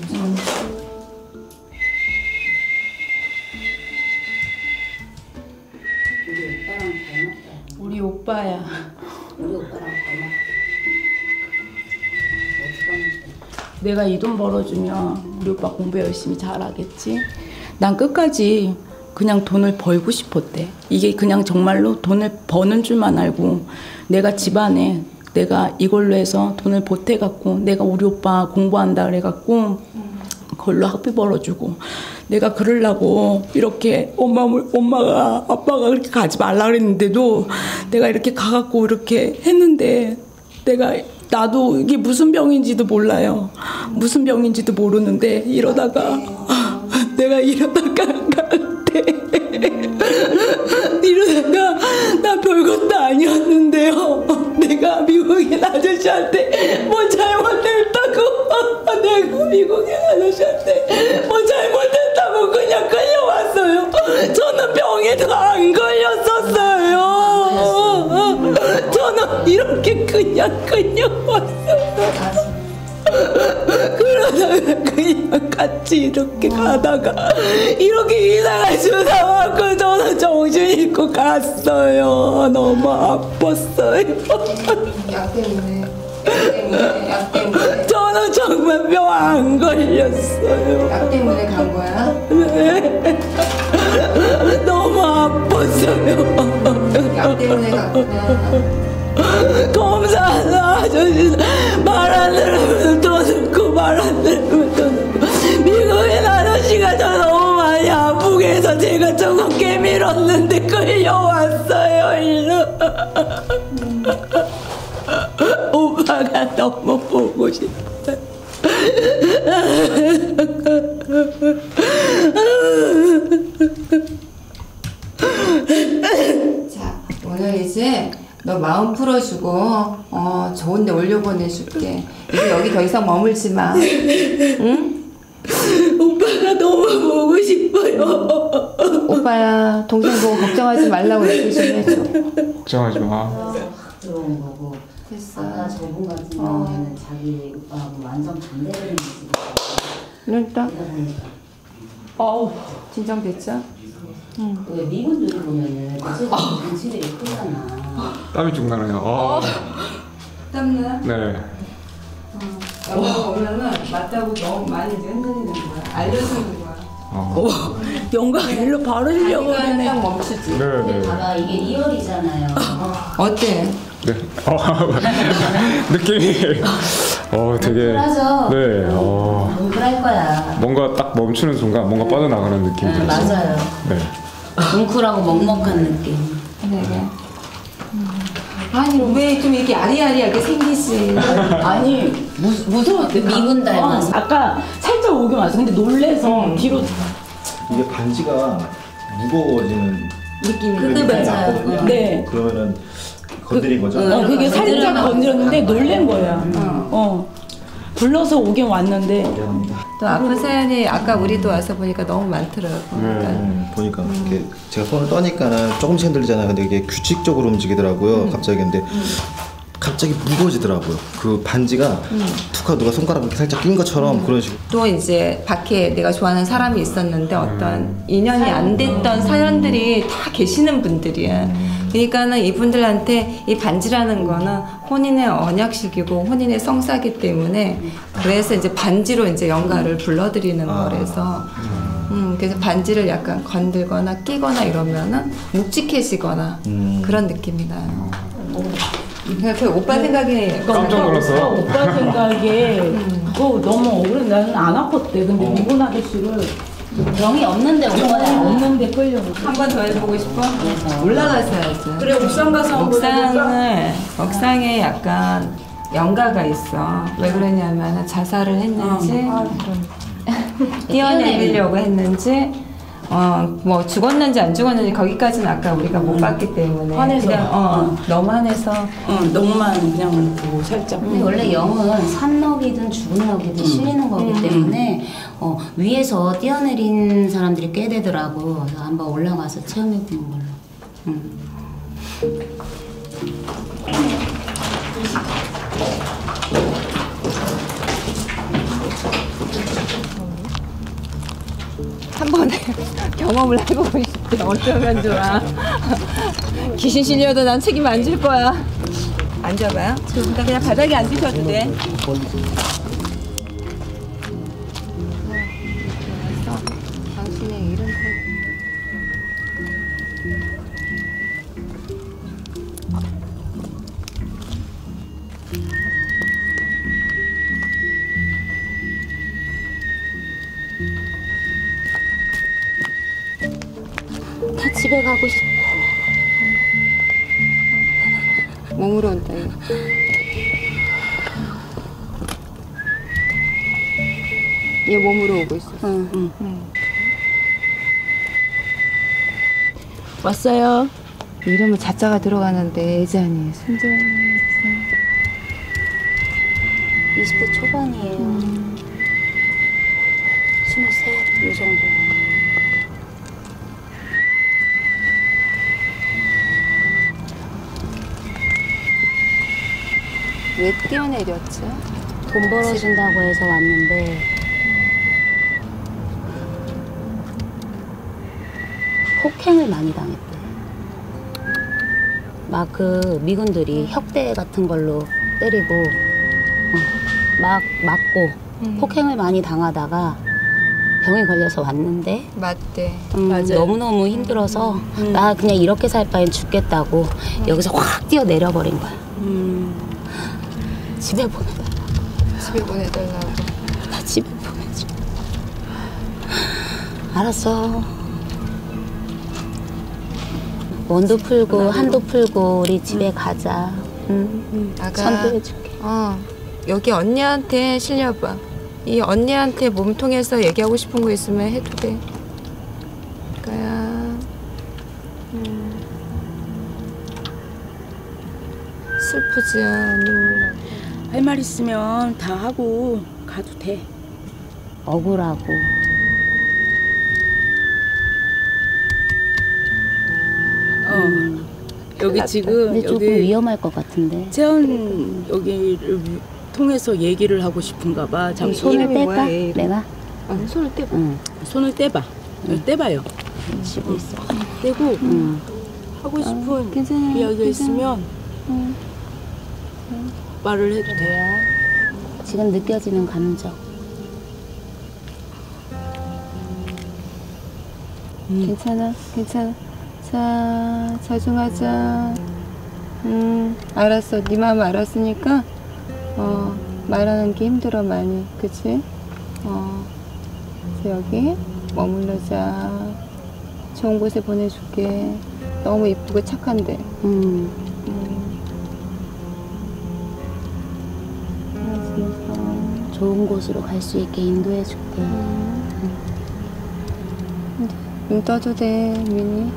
우리 오빠야. 우리 오빠랑 닮았다. 내가 이 돈 벌어주면 우리 오빠 공부 열심히 잘하겠지? 난 끝까지 그냥 돈을 벌고 싶었대. 이게 그냥 정말로 돈을 버는 줄만 알고 내가 집안에 내가 이걸로 해서 돈을 보태갖고 내가 우리 오빠 공부한다 그래갖고 그걸로 학비 벌어주고 내가 그러려고 이렇게 엄마가 아빠가 그렇게 가지 말라 그랬는데도 내가 이렇게 가갖고 이렇게 했는데 나도 이게 무슨 병인지도 몰라요. 무슨 병인지도 모르는데 이러다가 내가 이러다가 나 별것도 아니었는데요. 내가 미국인 아저씨한테 뭐 잘못했다고 내가 미국인 아저씨한테 뭐 잘못했다고 그냥 끌려왔어요. 저는 병에도 안 걸렸었어요. 저는 이렇게 그냥 끌려왔어요. 그러다가 그냥 같이 이렇게 가다가 이렇게 이상한 주사 맞고 저는 정신 잃고 갔어요. 너무 아팠어요. 약 때문에. 약 때문에. 저는 정말 병 안 걸렸어요. 약 때문에 간 거야? 네. 너무 아팠어요. 약 때문에 갔구나. 검사하는 아저씨 말 안 들으면 또 듣고 말 안 들으면 또 듣고 미국인 아저씨가 저 너무 많이 아프게 해서 제가 조금 깨밀었는데 끌려왔어요 일로. 오빠가 너무 보고 싶어요. 자, 오늘 이제 너 마음 풀어주고 좋은 데 올려보내줄게. 이제 여기 더 이상 머물지 마. 응? 오빠가 너무 보고 싶어요. 오빠야, 동생 보고 걱정하지 말라고 얘기 좀 해줘. 걱정하지 마. 들어온 거고. 됐어. 아까 저분 같은 경우에는 자기 오빠하고 완전 반대되는 모습이 일단 그러다 보니까 진정됐죠? 왜 미군들이 보면은 눈치들이 크잖아. 땀이 쭉 나네요. 땀나? 네. 영화가 오면은 맞다고 너무 많이 이제 흔들리는 거야. 알려주는 거야. 영광 일로 바로 이려고 그러니까 딱 멈추지. 네. 봐봐 이게 리얼이잖아요. 어때? 네. 느낌이 되게 뭉클하죠? 네. 뭉클할 거야. 뭔가 딱 멈추는 순간 뭔가 빠져나가는 느낌이 들어요. 맞아요. 네. 뭉클하고 먹먹한 느낌. 네. 아니 왜 좀 이렇게 아리아리하게 생기지? 아니 무서웠대. 미군 닮아서. 아까 살짝 오긴 왔어. 근데 놀래서 뒤로 이게 반지가 무거워지는 느낌이 그게 맞아요. 났거든요. 네. 그러면은 건드린 거죠? 그게 살짝 건드려만 건드렸는데 놀란 거야. 불러서 오긴 왔는데 또 아픈 사연이 아까 우리도 와서 보니까 너무 많더라고. 그러니까 보니까 이렇게 제가 손을 떠니까는 조금씩 흔들리잖아요. 근데 이게 규칙적으로 움직이더라고요. 갑자기 근데 갑자기 무거워지더라고요. 그 반지가 툭 하고 누가 손가락 이렇게 살짝 낀 것처럼 그런 식으로. 또 이제 밖에 내가 좋아하는 사람이 있었는데 어떤 인연이 안 됐던 사연들이 다 계시는 분들이야. 그러니까는 이분들한테 이 반지라는 거는 혼인의 언약식이고 혼인의 성사기 때문에 그래서 이제 반지로 이제 영가를 불러드리는 거라서 그래서 반지를 약간 건들거나 끼거나 이러면은 묵직해지거나 그런 느낌이 나요. 그 오빠 생각에 깜짝 놀랐어요. 오빠 생각에 그거 너무 억울해. 나는 안 아팠대. 근데 미군 아저씨를 병이 없는데 온 거야. 없는데 끌려. 한 번 더 해보고 싶어? 올라가서야지. 그래 옥상 가서 옥상에 약간 영가가 있어. 왜 그러냐면 자살을 했는지 뛰어내리려고 했는지 뭐 죽었는지 안 죽었는지 거기까지는 아까 우리가 못 봤기 때문에 화내서. 그냥 너무 화내서 너무만 그냥 보고 살짝. 근데 원래 영은 산 넋이든 죽은 넋이든 실리는 거기 때문에 위에서 뛰어내린 사람들이 꽤 되더라고. 그래서 한번 올라가서 체험해 보는 걸로. 한 번에 경험을 해보고 싶대. 어쩌면 좋아. 귀신 실려도 난 책임 안 질 거야. 앉아봐요. 그냥 바닥에 앉으셔도 돼. 당신의 이름 다 집에 가고 싶어. 몸으로 온다. 이거. 얘 몸으로 오고 있어. 왔어요. 이름은 자자가 들어가는데 애잔이 순자이 20대 초반이에요. 23, 요 정도. 왜 뛰어내렸죠? 돈 벌어준다고 해서 왔는데 폭행을 많이 당했대. 막 그 미군들이 혁대 같은 걸로 때리고 막 맞고 폭행을 많이 당하다가 병에 걸려서 왔는데 맞대. 너무너무 힘들어서 나 그냥 이렇게 살 바엔 죽겠다고 여기서 확 뛰어내려버린 거야. 집에 보내달라고. 집에 보내달라고. 나 집에 보내줘. 알았어. 원도 풀고 한도 풀고 우리 집에 가자. 아가. 선도해줄게. 여기 언니한테 실려봐. 이 언니한테 몸통해서 얘기하고 싶은 거 있으면 해도 돼. 그거야. 슬프지 눈물. 할 말 있으면 다 하고 가도 돼. 억울하고. 여기 지금 근데 조금 여기 위험할 것 같은데. 채연 여기를 통해서 얘기를 하고 싶은가 봐. 그럼 손을 뗄까? 내가? 손을 떼봐. 손을 떼봐. 떼봐요. 쥐고 있어. 떼고 하고 싶은 이야기가 있으면 말을 해도 돼. 지금 느껴지는 감정. 괜찮아, 괜찮아. 자, 자중하자. 알았어. 네 마음 알았으니까 말하는 게 힘들어 많이, 그치? 그래서 여기 머물러자. 좋은 곳에 보내줄게. 너무 이쁘고 착한데. 좋은 곳으로 갈 수 있게 인도해줄게. 눈 떠도 돼, 미니.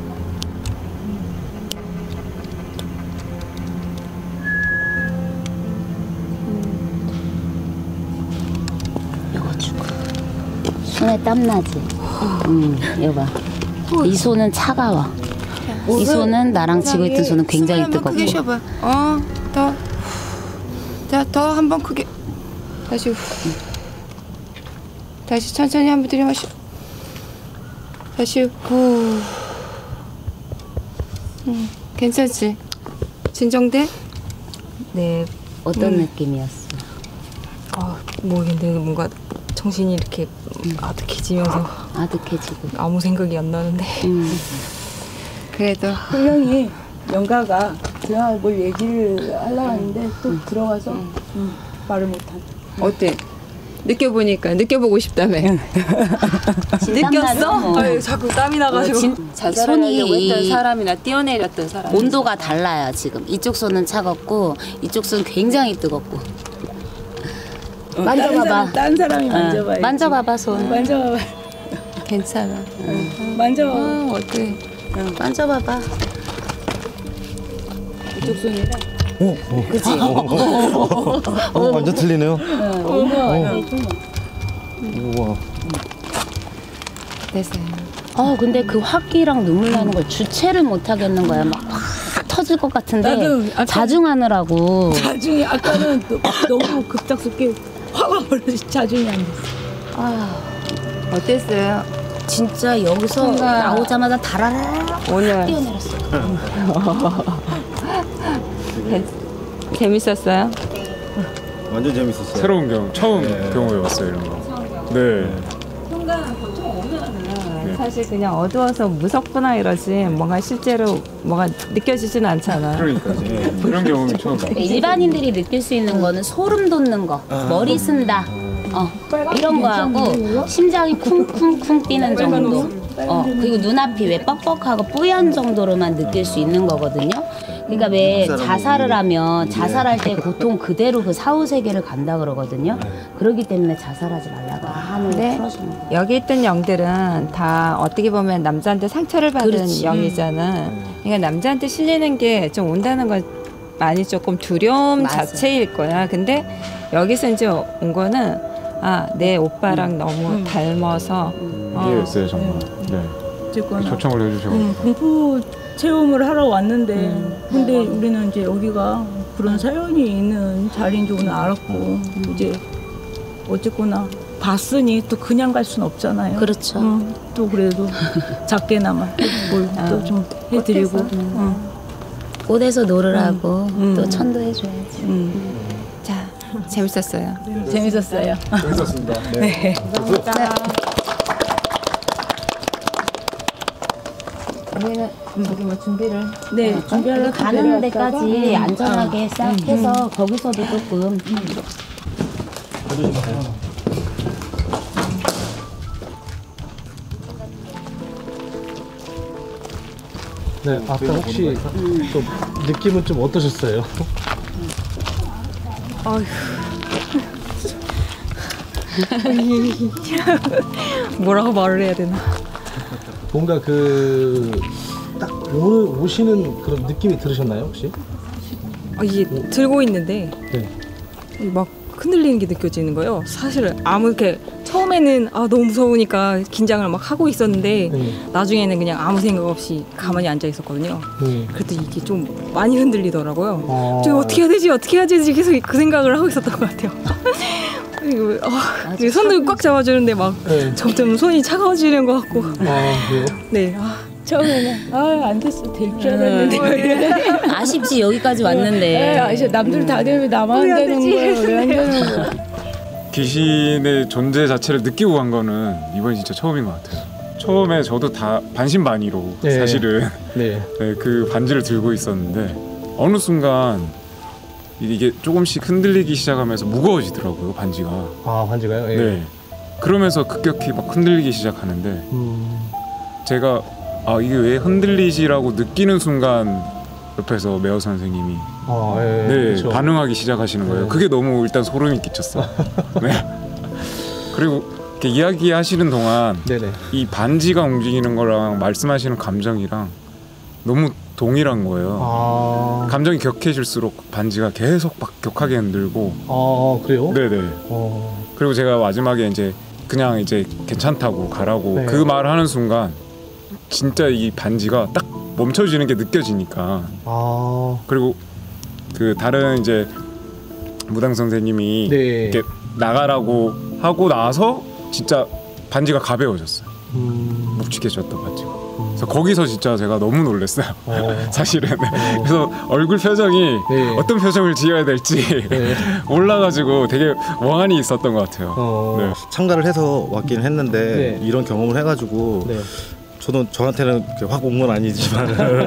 이거 주고. 손에 땀 나지? 이거 봐. 이 손은 차가워. 이 손은 나랑 쥐고 있던 손은 굉장히 뜨겁고. 크게 쉬어봐. 더. 자, 더 한 번 크게. 다시 다시 천천히 한 번 들이마시. 다시 후. 괜찮지? 진정돼? 네. 어떤 느낌이었어? 모르겠는데 뭔가 정신이 이렇게 아득해지면서 아득해지고 아무 생각이 안 나는데. 그래도 분명히 영가가 들어가 뭘 얘기를 하려고 하는데 또 들어가서 말을 못한다. 어때? 느껴보고 싶다며. 느꼈어? 아유, 자꾸 땀이 나가지고. 자살하려고 했던 사람이나 뛰어내렸던 사람. 온도가 달라요 지금. 이쪽 손은 차갑고 이쪽 손은 굉장히 뜨겁고. 만져봐봐. 딴 사람이 만져봐. 만져봐봐 손. 만져봐봐. 괜찮아. 만져봐. 어때? 만져봐봐. 이쪽 손이랑. 그치? 완전 틀리네요. 우와. 됐어요. 근데 그 화기랑 눈물 나는 걸 주체를 못 하겠는 거야. 막 터질 것 같은데 나도 자중하느라고. 자중이 아까는 너무 급작스럽게 화가 올라서 자중이 안 됐어. 어땠어요? 진짜 여기서 나오자마자 다라라 오늘 뛰어내렸어. 재밌었어요? 완전 재밌었어요. 새로운 경험, 처음 경험해봤어요 이런 거. 네. 사실 그냥 어두워서 무섭구나 이러지 뭔가 실제로 뭐가 느껴지지는 않잖아. 그러니까 그런 경험이 처음. 일반인들이 느낄 수 있는 거는 소름 돋는 거, 머리 쓴다, 이런 거하고 심장이 쿵쿵쿵 뛰는 정도, 그리고 눈앞이 왜 뻑뻑하고 뿌연 정도로만 느낄 수 있는 거거든요. 그러니까 왜 사람이 자살을 하면 예. 자살할 때 고통 그대로 그 사후 세계를 간다 그러거든요. 그렇기 때문에 자살하지 말라고 한을 네. 풀어주는 거예요. 여기 있던 영들은 다 어떻게 보면 남자한테 상처를 받은 그렇지. 영이잖아. 그러니까 남자한테 실리는 게 좀 온다는 건 많이 조금 두려움 맞아요. 자체일 거야. 근데 여기서 이제 온 거는 아, 내 오빠랑 너무 닮아서 이해했어요 정말. 네. 어쨌거나 초청을 해주셔서. 공포 체험을 하러 왔는데 근데 우리는 이제 여기가 그런 사연이 있는 자리인 줄 오늘 알았고 이제 어쨌거나 봤으니 또 그냥 갈 수는 없잖아요. 그렇죠. 또 그래도 작게나마 뭘 또 좀 해드리고 꽃에서 놀으라고 또 천도해줘야지. 자, 재밌었어요. 재밌었어요. 재밌었습니다. 네. 우리는 여기 뭐 준비를 네, 준비하러 가는 데까지 안전하게 싹 해서 거기서도 조금 네, 아까 혹시 좀 느낌은 좀 어떠셨어요? 뭐라고 말을 해야 되나? 뭔가 딱 오늘 오시는 그런 느낌이 들으셨나요 혹시? 이게 들고 있는데 네. 막 흔들리는 게 느껴지는 거예요. 사실 이렇게 처음에는 너무 무서우니까 긴장을 막 하고 있었는데 나중에는 그냥 아무 생각 없이 가만히 앉아 있었거든요. 그래도 이게 좀 많이 흔들리더라고요. 저 어떻게 해야 되지 계속 그 생각을 하고 있었던 것 같아요. 그리고 손을 꽉 잡아주는데 막 점점 손이 차가워지는 것 같고. 네. 처음에는 안 됐어 될 줄 알았는데 아쉽지 여기까지 왔는데. 남들 다 되면 나만 안 되는 거예요. 왜 안 되는 거야? 귀신의 존재 자체를 느끼고 간 거는 이번이 진짜 처음인 것 같아요. 처음에 저도 다 반신반의로 네. 사실은 네. 네, 그 반지를 들고 있었는데 어느 순간 이게 조금씩 흔들리기 시작하면서 무거워지더라고요 반지가. 아 반지가요? 예. 네. 그러면서 급격히 막 흔들리기 시작하는데 제가 이게 왜 흔들리지라고 느끼는 순간 옆에서 매어 선생님이 예, 네, 그렇죠. 반응하기 시작하시는 거예요. 그게 너무 일단 소름이 끼쳤어요. 네. 그리고 이렇게 이야기하시는 동안 네네. 이 반지가 움직이는 거랑 말씀하시는 감정이랑 너무 동일한 거예요. 감정이 격해질수록 반지가 계속 막 격하게 흔들고. 그래요? 네네. 그리고 제가 마지막에 이제 그냥 이제 괜찮다고 가라고 네. 그 말을 하는 순간 진짜 이 반지가 딱 멈춰지는 게 느껴지니까. 그리고 그 다른 이제 무당 선생님이 네. 이렇게 나가라고 하고 나서 진짜 반지가 가벼워졌어요. 묵직해졌던 반지가. 그래서 거기서 진짜 제가 너무 놀랐어요. 사실은. 그래서 얼굴 표정이 어떤 표정을 지어야 될지 몰라가지고 되게 멍하니 있었던 것 같아요. 네. 참가를 해서 왔긴 했는데 이런 경험을 해가지고 저한테는 확 온 건 아니지만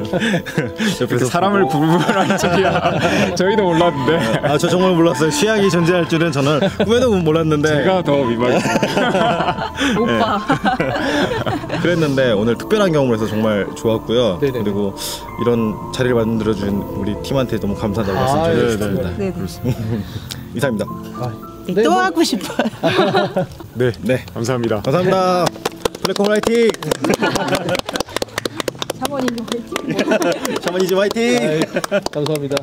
옆에서 사람을 구분하는 쪽이야. 저희도 몰랐는데. 저 정말 몰랐어요. 취향이 존재할 줄은 저는 꿈에도 몰랐는데 제가 더 미망했습니다. 오빠. 그랬는데 오늘 특별한 경험을 해서 정말 좋았고요. 그리고 이런 자리를 만들어준 우리 팀한테 너무 감사하다고 말씀드리고 싶습니다. 이상입니다. 또 하고 싶어요. 네, 감사합니다. 감사합니다. 블랙홈 화이팅! 샤머니즘 화이팅! 샤머니즘 화이팅! 감사합니다.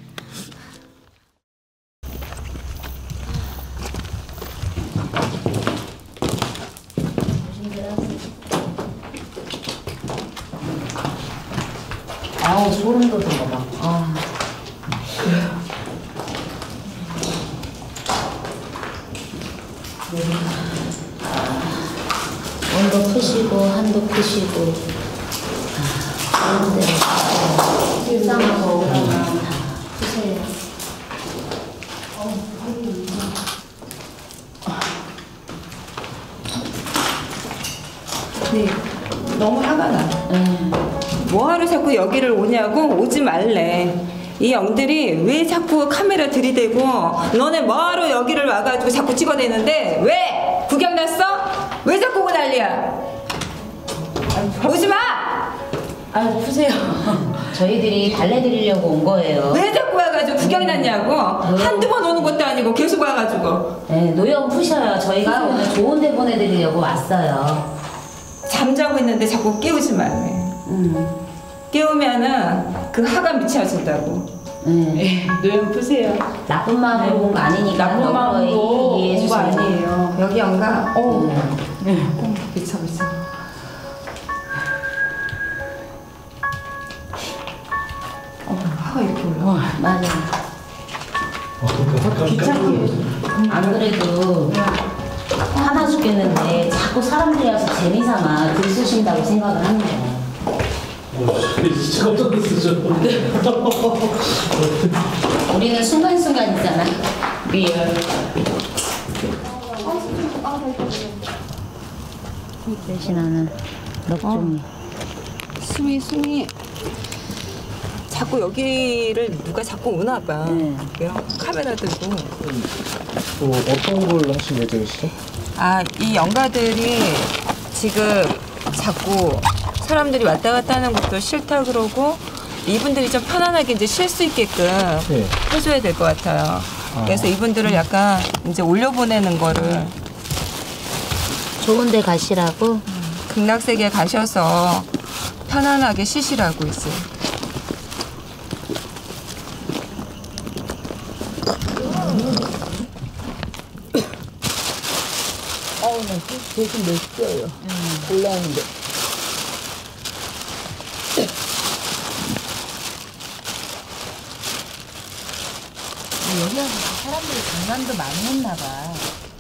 소름 돋는 거 막. 온도 푸시고 한도 푸시고 그런 대로 일상하고 오라면 다 푸세요. 네, 너무 화가 나. 뭐하러 자꾸 여기를 오냐고 오지 말래. 이 영들이 왜 자꾸 카메라 들이대고 너네 뭐하러 여기를 와가지고 자꾸 찍어대는데 왜? 구경 났어? 왜 자꾸 오고 난리야? 오지 마! 아이고 푸세요. 저희들이 달래드리려고 온 거예요. 왜 자꾸 와가지고 구경 났냐고. 한두 번 오는 것도 아니고 계속 와가지고. 네, 노여움 푸셔요. 저희가 오늘 좋은 데 보내드리려고 왔어요. 잠자고 있는데 자꾸 깨우지 말래. 깨우면은 그 하가 미쳐진다고. 노여움 푸세요. 나쁜 마음으로 온 거 아니니까 나쁜 마음으로 이해해 온 거 주세요. 아니에요. 여기 연가. 미쳐. 하가 이렇게 올라. 맞아. 안 그래도 화나 죽겠는데 자꾸 사람들이 와서 재미삼아 글 쓰신다고 생각을 하는 거예요. 진짜 깜짝 놀랐어. 우리는 순간순간이잖아. 리얼. 대신하는 넉종이. 수미. 자꾸 여기를 누가 자꾸 오나 봐. 카메라 들고. 어떤 걸 하실 예정이시죠? 이 연가들이 지금 자꾸 사람들이 왔다 갔다 하는 것도 싫다 그러고 이분들이 좀 편안하게 이제 쉴 수 있게끔 해줘야 될 것 같아요. 그래서 이분들을 약간 이제 올려보내는 거를 좋은 데 가시라고? 극락세계에 가셔서 편안하게 쉬시라고 있어요. 나 대신 냈어요. 올라오는데. 여기 와서 사람들이 장난도 많이 했나 봐.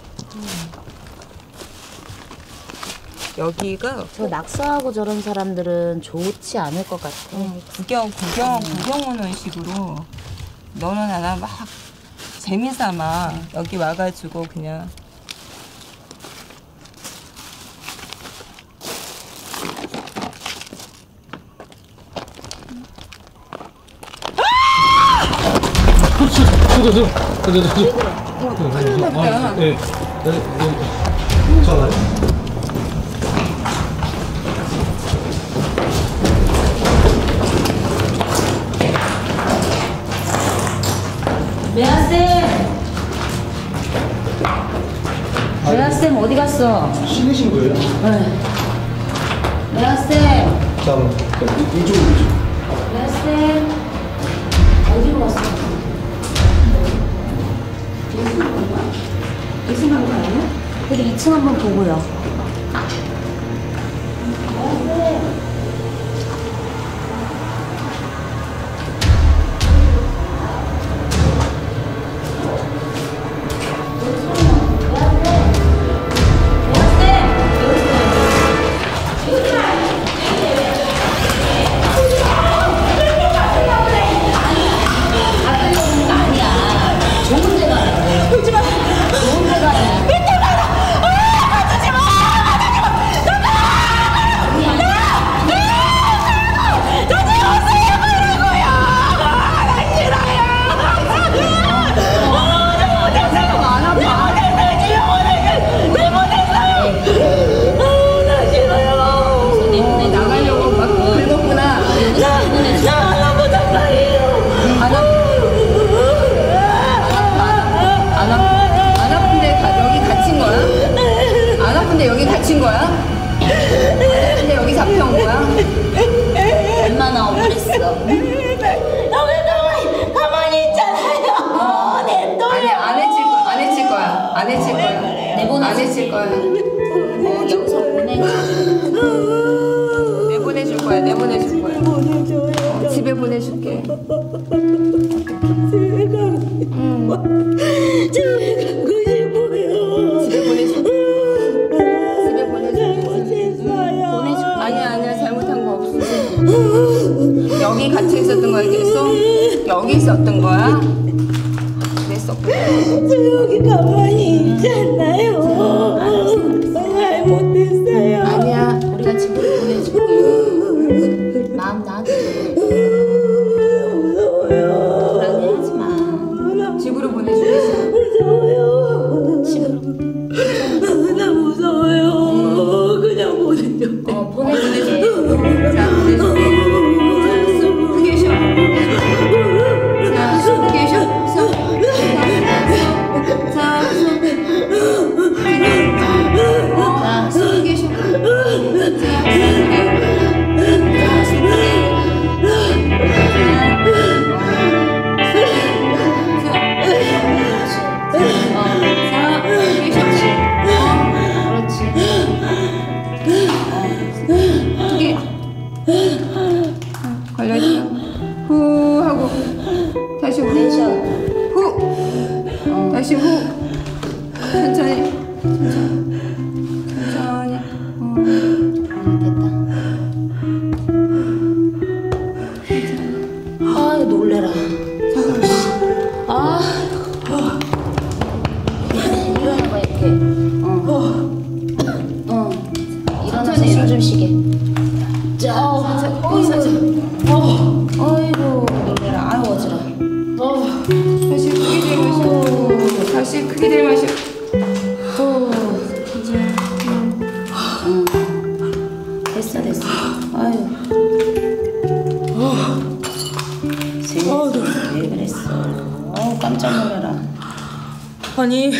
여기가 저 낙서하고 저런 사람들은 좋지 않을 것 같아. 구경 오는 식으로 너는 나나 막 재미삼아 여기 와가지고 그냥 레아쌤 어디 갔어? 쉬신 거예요? 네. 레아쌤. 잠깐만. 이쪽으로. 레아쌤 어디로 갔어? 의심한 거 아니야? 여기 2층 한번 보고요. 얼마나 억울했어. 가만히 있잖아요. 안 해칠 거야. 안 해칠 거야. 내보내줄 안 해칠 거야. 영상 내보내줄 거야. 내보내줄 거야. 집에 보내줄게. 집에 가고 싶어요. 집에 보내줄게. 집에 보내줄게. 보내줄게. 아니야. 잘못한 거 없어. 여기 같이 있었던 거야, 계속? 여기 있었던 거야? 그랬어. 저 여기 가만히 있잖아요. 잘못했어요. 아니야. 우리가 집으로 보내줄게. 마음 놔둬. 무서워요. 불안해하지 마. 집으로 보내줄게. 무서워요. 집으로. 나 무서워요. 그냥 보내줘. 보내줄게. 자, 보내줄게. 아니.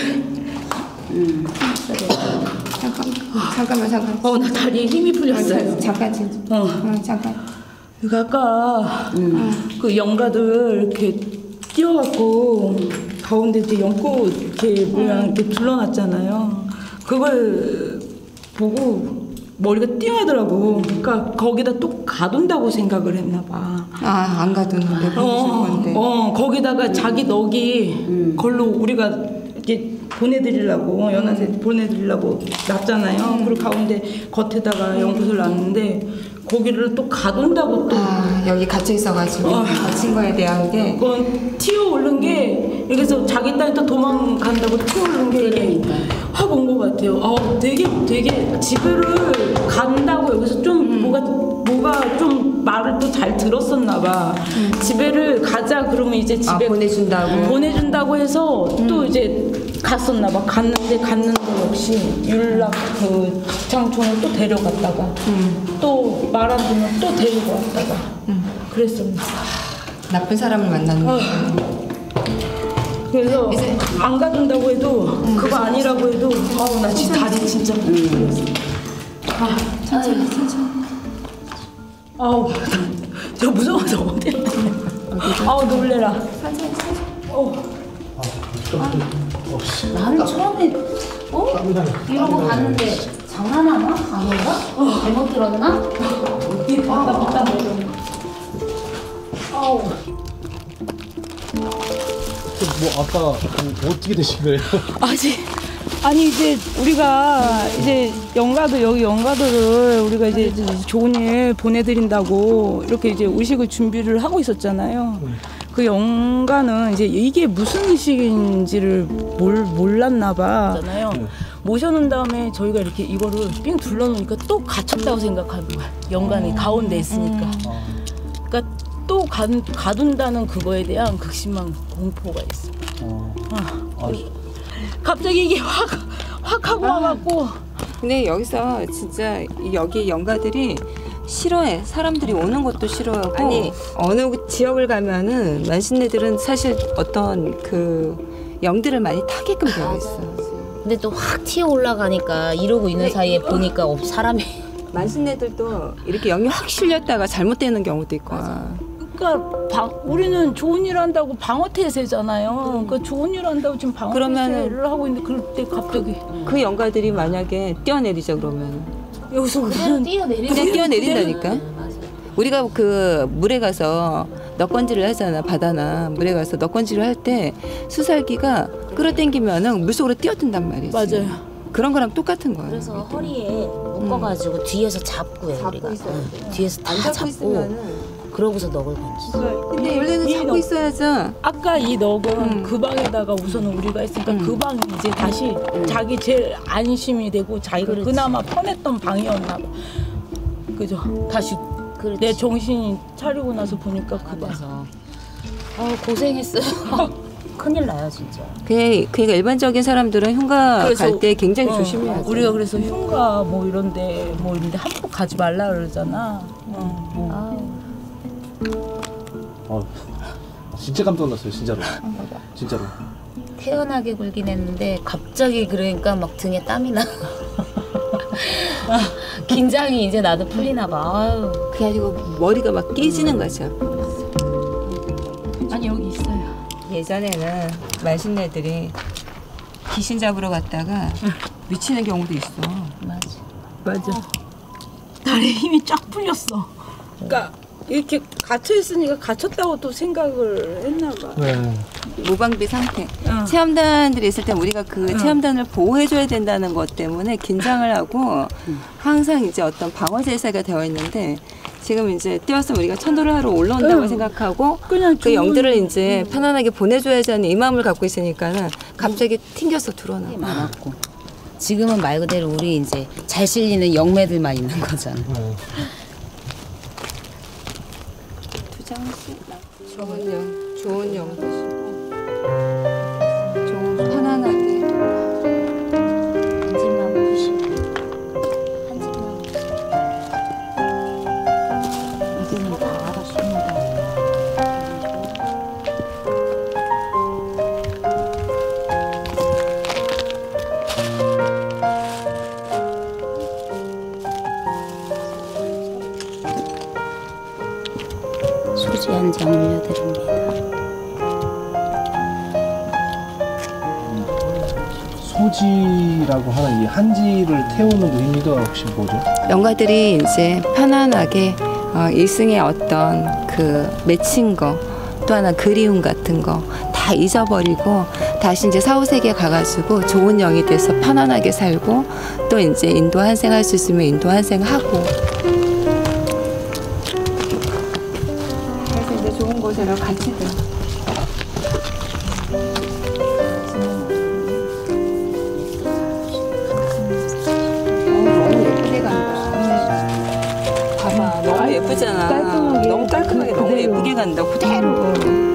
잠깐만. 나 다리에 힘이 풀렸어요. 잠깐 진짜. 잠깐. 그 아까 그 영가들 이렇게 띄워갖고 가운데 이제 연꽃 이렇게 모양 이렇게 둘러놨잖아요. 그걸 보고 머리가 띵하더라고. 그러니까 거기다 또 가둔다고 생각을 했나 봐. 안 가두는데 건데. 거기다가 자기 넋이 걸로 우리가 이렇게 보내드리려고 연한테 보내드리려고 놨잖아요. 그리고 가운데 겉에다가 연꽃을 놨는데 거기를 또 가둔다고 또 여기 갇혀 있어가지고 갇힌 거에 대한 게 그건 튀어 오른 게 여기서 자기 딸이 또 도망간다고 튀어 오른 게 확 온 것 같아요. 되게 집에를 간다고 여기서 좀 뭐가 좀 말을 또 잘 들었었나 봐. 집에를 가자 그러면 이제 집에 보내준다고 해서 또 이제 갔었나 봐. 갔는데 역시 윤락 그 직창촌을 또 데려갔다가 또 말 안 듣면 또 데리고 왔다가 그랬었나. 나쁜 사람을 만나는 거. 그래서 안 가둔다고 해도 그거 아니라고 해도 나 지금 다리 진짜 풀렸어. 천천히. 저 무서워서 어디야. 놀래라. 나는 처음에 이러고 갔는데 장난하나? 아닌가? 잘못 들었나? 봤다 아까 어떻게 되신 거예요? 아니 이제 우리가 이제 여기 영가들을 우리가 이제 좋은 일 보내드린다고 이렇게 이제 의식을 준비를 하고 있었잖아요. 그 영가는 이제 이게 무슨 의식인지를 몰랐나 봐. 모셔놓은 다음에 저희가 이렇게 이거를 삥 둘러놓으니까 또 갇혔다고 생각하는 거야. 영간이 가운데 있으니까. 그러니까 또 가둔다는 그거에 대한 극심한 공포가 있어. 갑자기 이게 확 하고 와갖고. 근데 여기서 진짜 여기 영가들이 싫어해. 사람들이 오는 것도 싫어하고. 아니 어느 지역을 가면은 만신네들은 사실 어떤 그 영들을 많이 타게끔 되어 있어. 근데 또 확 튀어 올라가니까 이러고 있는 사이에 보니까 사람이 만신네들도 이렇게 영이 확 실렸다가 잘못되는 경우도 있고. 그러니까 우리는 좋은 일 한다고 방어태세잖아요. 그러니까 좋은 일 한다고 지금 방어태세를 하고 있는데 그때 갑자기 그 영가들이 만약에 뛰어내리자 그러면 여기서 그냥 뛰어내린다니까. 우리가 그 물에 가서 넋건지를 하잖아. 바다나 물에 가서 넋건지를 할 때 수살기가 끌어당기면은 물속으로 뛰어든단 말이지. 맞아요. 그런 거랑 똑같은 거야. 그래서 허리에 묶어가지고 뒤에서 잡고 해요. 우리가 뒤에서 다 잡고 그러고서 넋을 건지죠. 근데 원래는 잡고 있어야죠. 아까 이 넋은 그 방에다가 우선은 우리가 있으니까 그 방이 이제 다시 자기 제일 안심이 되고 자기가 그나마 편했던 방이었나 봐. 그죠? 다시 내 정신이 차리고 나서 보니까 그 방. 고생했어요. 큰일 나요 진짜. 그러니까 일반적인 사람들은 흉가 갈 때 굉장히 조심해야 돼. 우리가 그래서 흉가 뭐 이런데 함부로 가지 말라 그러잖아. 진짜 깜짝 놀랐어요, 진짜로. 진짜로. 태연하게 굴긴 했는데 갑자기 그러니까 막 등에 땀이 나. 긴장이 이제 나도 풀리나 봐. 그게 아니고 머리가 막 깨지는 거죠. 아니 여기 있어요. 예전에는 만신네들이 귀신 잡으러 갔다가 미치는 경우도 있어. 맞아. 다리에 힘이 쫙 풀렸어. 그러니까 이렇게 갇혀 있으니까 갇혔다고 또 생각을 했나 봐. 무방비 상태. 체험단들이 있을 때 우리가 그 체험단을 보호해줘야 된다는 것 때문에 긴장을 하고 항상 이제 어떤 방어 제사가 되어 있는데 지금 이제 뛰어서 우리가 천도를 하러 올라온다고 생각하고 그 영들을 이제 편안하게 보내줘야지 하는 이 마음을 갖고 있으니까는 갑자기 튕겨서 들어오나. 많았고 지금은 말 그대로 우리 이제 잘 실리는 영매들만 있는 거잖아. 두 장씩 좋은 영도 좀 편안하게. 한 집만 보시고 한 집만 보시고 이제는 다 알았습니다. 감정 올려드립니다. 소지라고 하는 이 한지를 태우는 의미가 혹시 뭐죠? 영가들이 이제 편안하게 일승의 어떤 그 맺힌 거, 또 하나 그리움 같은 거 다 잊어버리고 다시 이제 사후세계에 가가지고 좋은 영이 돼서 편안하게 살고 또 이제 인도 한생 할 수 있으면 인도 한생 하고. 그래서 이제 좋은 곳으로 같이들. 너무 예쁘게 간다. 봐봐, 너무 예쁘잖아. 깔끔하게, 너무 깔끔하게 너무 그대로. 예쁘게 간다. 그대로.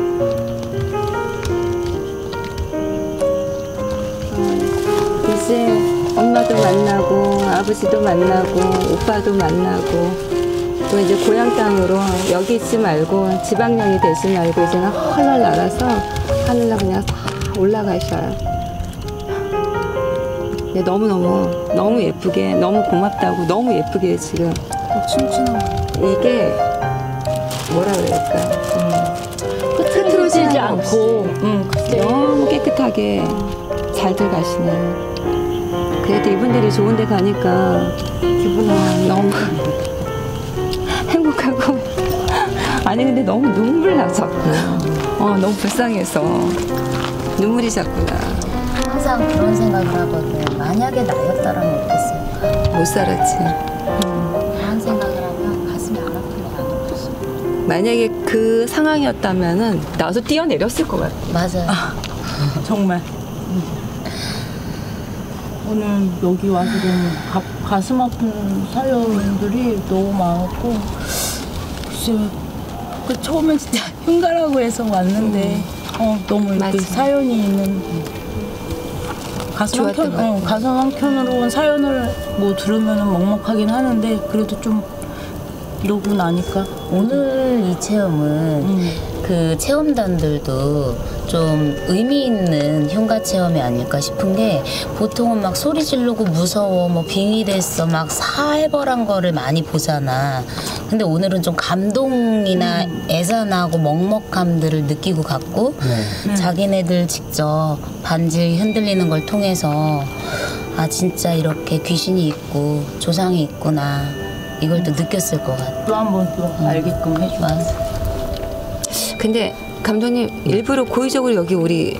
이제 엄마도 만나고 아버지도 만나고 오빠도 만나고 또 이제 고향 땅으로 여기 있지 말고 지방령이 되지 말고 이제는 헐헐 날아서 하늘로 그냥 다 올라가셔요. 네, 너무 예쁘게 너무 고맙다고 너무 예쁘게 지금 춤추는 이게 뭐라 그럴까 흐트러지지 않고 너무 깨끗하게 잘들 가시네. 그래도 이분들이 좋은 데 가니까 기분은 너무 행복하고 아니 근데 너무 눈물 나 자꾸 너무 불쌍해서 눈물이 자꾸 나. 항상 그런 생각을 하거든. 만약에 나였다라면 어땠을까? 못 살았지. 그런 생각을 하면 가슴이 안 아프면 안 아팠어. 만약에 그 상황이었다면은 나도 뛰어내렸을 것 같아. 맞아요. 정말. 오늘 여기 와서 너무 가슴 아픈 사연들이 너무 많았고, 글쎄, 그 처음에 진짜 흉가라고 해서 왔는데, 너무 이렇게 맞아. 사연이 있는 가슴 좋았던 것 같아. 가슴 한켠으로 온 사연을 뭐 들으면 먹먹하긴 하는데, 그래도 좀 이러고 나니까. 오늘 이 체험은 그 체험단들도 좀 의미 있는 흉가 체험이 아닐까 싶은 게, 보통은 막 소리 지르고 무서워, 뭐 빙의 됐어, 막 살벌한 거를 많이 보잖아. 근데 오늘은 좀 감동이나 애잔하고 먹먹함들을 느끼고 갔고, 자기네들 직접 반지 흔들리는 걸 통해서 아 진짜 이렇게 귀신이 있고 조상이 있구나, 이걸 또 느꼈을 것 같아. 또 한 번 또 알게끔 해줘. 근데 감독님 일부러 고의적으로 여기 우리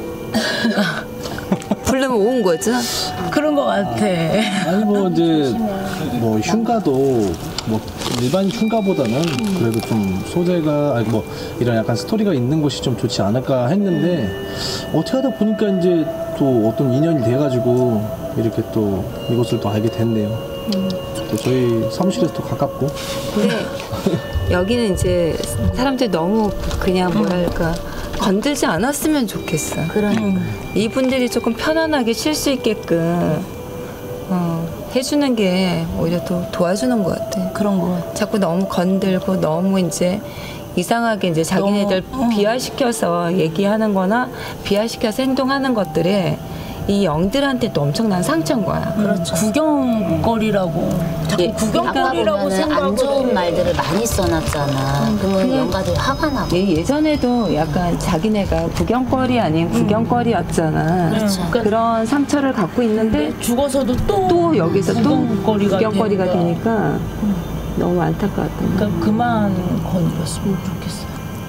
부르면 온 거죠? 그런 것 같아. 아니 뭐 이제 뭐 흉가도 뭐 일반 흉가보다는 그래도 좀 소재가 아니 뭐 이런 약간 스토리가 있는 곳이 좀 좋지 않을까 했는데, 어떻게 하다 보니까 이제 또 어떤 인연이 돼가지고 이렇게 또 이곳을 또 알게 됐네요. 또 저희 사무실에서 또 가깝고. 근데 여기는 이제 사람들이 너무 그냥 뭐랄까 건들지 않았으면 좋겠어. 그러니까. 이분들이 조금 편안하게 쉴 수 있게끔 해주는 게 오히려 더 도와주는 것 같아. 그런 거 같아. 자꾸 너무 건들고 너무 이제 이상하게 이제 자기네들 비하시켜서 얘기하는 거나 비하시켜서 행동하는 것들에 이 영들한테도 엄청난 상처인 거야. 그렇죠. 구경거리라고. 자꾸 구경거리라고 아까 보면은 생각을 안 좋은 해. 말들을 많이 써놨잖아. 그러면 영가들이 화가 나고. 예전에도 약간 자기네가 구경거리 아닌 구경거리였잖아. 그렇죠. 그런 상처를 갖고 있는데 죽어서도 또 여기서 또 구경거리가 되니까 너무 안타까웠던 거야. 그러니까 그만 건드렸으면 좋겠어.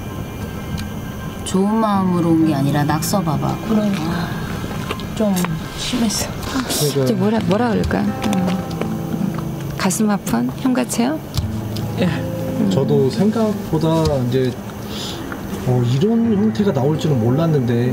좋은 마음으로 온 게 아니라 낙서봐봐. 그러니까 좀 심했어. 이제 뭐라 그럴까? 가슴 아픈 흉가체요? 저도 생각보다 이제 이런 형태가 나올 줄은 몰랐는데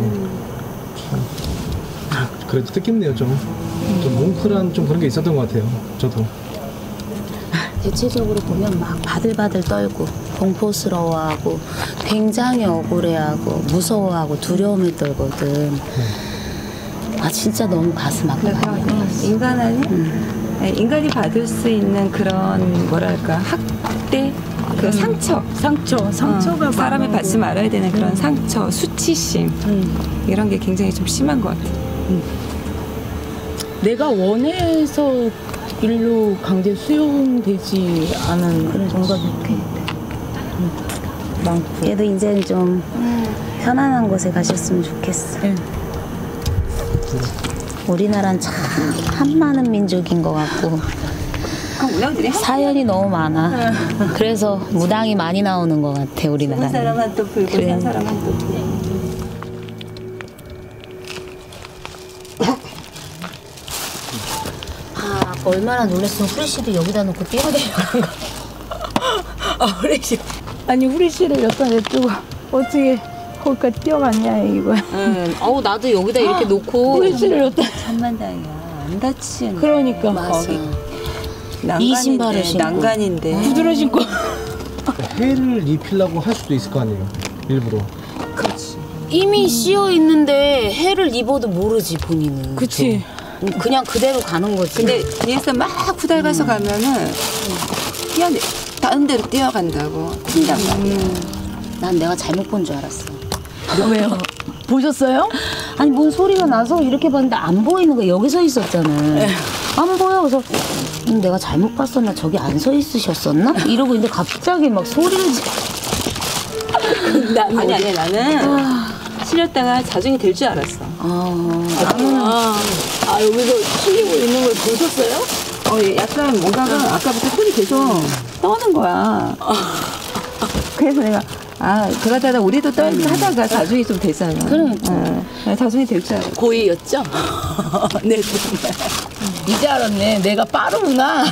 참 그래도 뜻깊네요. 좀 뭉클한 좀 그런 게 있었던 것 같아요. 저도. 대체적으로 보면 막 바들바들 떨고 공포스러워하고 굉장히 억울해하고 무서워하고 두려움을 떨거든. 아 진짜 너무 가슴 아프다. 인간 아니? 인간이 받을 수 있는 그런 뭐랄까 학대, 그 상처가 사람이 받지 말아야 되는 그런 상처, 수치심 이런 게 굉장히 좀 심한 것 같아. 내가 원해서 일로 강제 수용되지 않은 정답이 많고. 얘도 이제는 좀 편안한 곳에 가셨으면 좋겠어. 우리나라는 참 한많은 민족인 것 같고 사연이 너무 많아. 그래서 무당이 많이 나오는 것 같아 우리나라는. 죽은 사람 한또 불고 그래. 산 사람 한또 불고. 얼마나 놀랐으면 후레쉬도 여기다 놓고 뛰어내려간 거. 후레쉬. 아니 후레쉬를 여기다 냅두고 어떻게 거기까지 뛰어갔냐 이거야. 어우 나도 여기다 이렇게 놓고 후레쉬를 여기다. 천만다행이야. 안 다치는. 그러니까. 맞아. 이 신발을 신고. 난간인데. 구두를 신고. 해를 입히려고 할 수도 있을 거 아니에요. 일부러. 이미 씌어 있는데 해를 입어도 모르지 본인은. 그치. 그냥 그대로 가는 거지. 근데 뒤에서 막 후달가서 가면은 다른 데로 뛰어간다고. 튄단 말이야. 난 내가 잘못 본 줄 알았어. 왜요? 보셨어요? 아니 뭔 소리가 나서 이렇게 봤는데 안 보이는 거야. 여기 서 있었잖아. 안 보여. 그래서 내가 잘못 봤었나? 저기 안 서 있으셨었나? 이러고 있는데 갑자기 막 소리를 아니 나는 실렸다가 자중이 될 줄 알았어. 여기서 실리고 있는 걸 보셨어요? 약간 뭔가가 아까부터 손이 계속 떠는 거야. 그래서 내가 그러다가 우리도 하다가 자중이 좀 되잖아. 그러니까. 자중이 될 줄 알았어. 고의였죠? 네, 정말. 이제 알았네. 내가 빠르구나.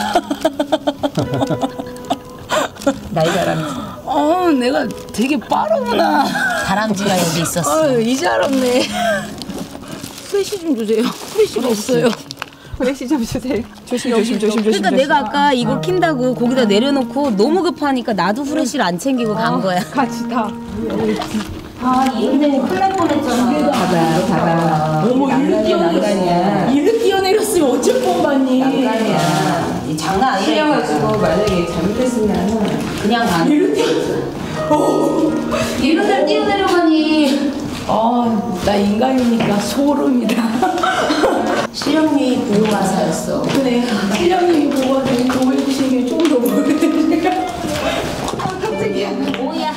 나이 다람쥐. 내가 되게 빠르구나. 다람쥐가 여기 있었어. 이제 알았네. 후레쉬 좀 주세요. 후레쉬가 없어요. 후레쉬 좀 주세요. 조심. 그러니까 내가 아까 이걸 킨다고 거기다 내려놓고 너무 급하니까 나도 후레쉬를 안 챙기고 간 거야. 같이 다. 이 인생이 큰일 날 뻔했잖아. 봐봐. 어머, 난간이야. 일로 뛰어내렸으면 어쩔 뻔봤니. 난간이야. 이 장난 아니야. 실려가지고 만약에 잘못했으면 그냥 가. 일로 뛰어내려가니. 나 인간이니까 소름이다. 실형이 보호가사였어. 그래, 실령님이 보고 되게 고해주신 게 조금 더 보여드리니까. 깜짝이야. 뭐야.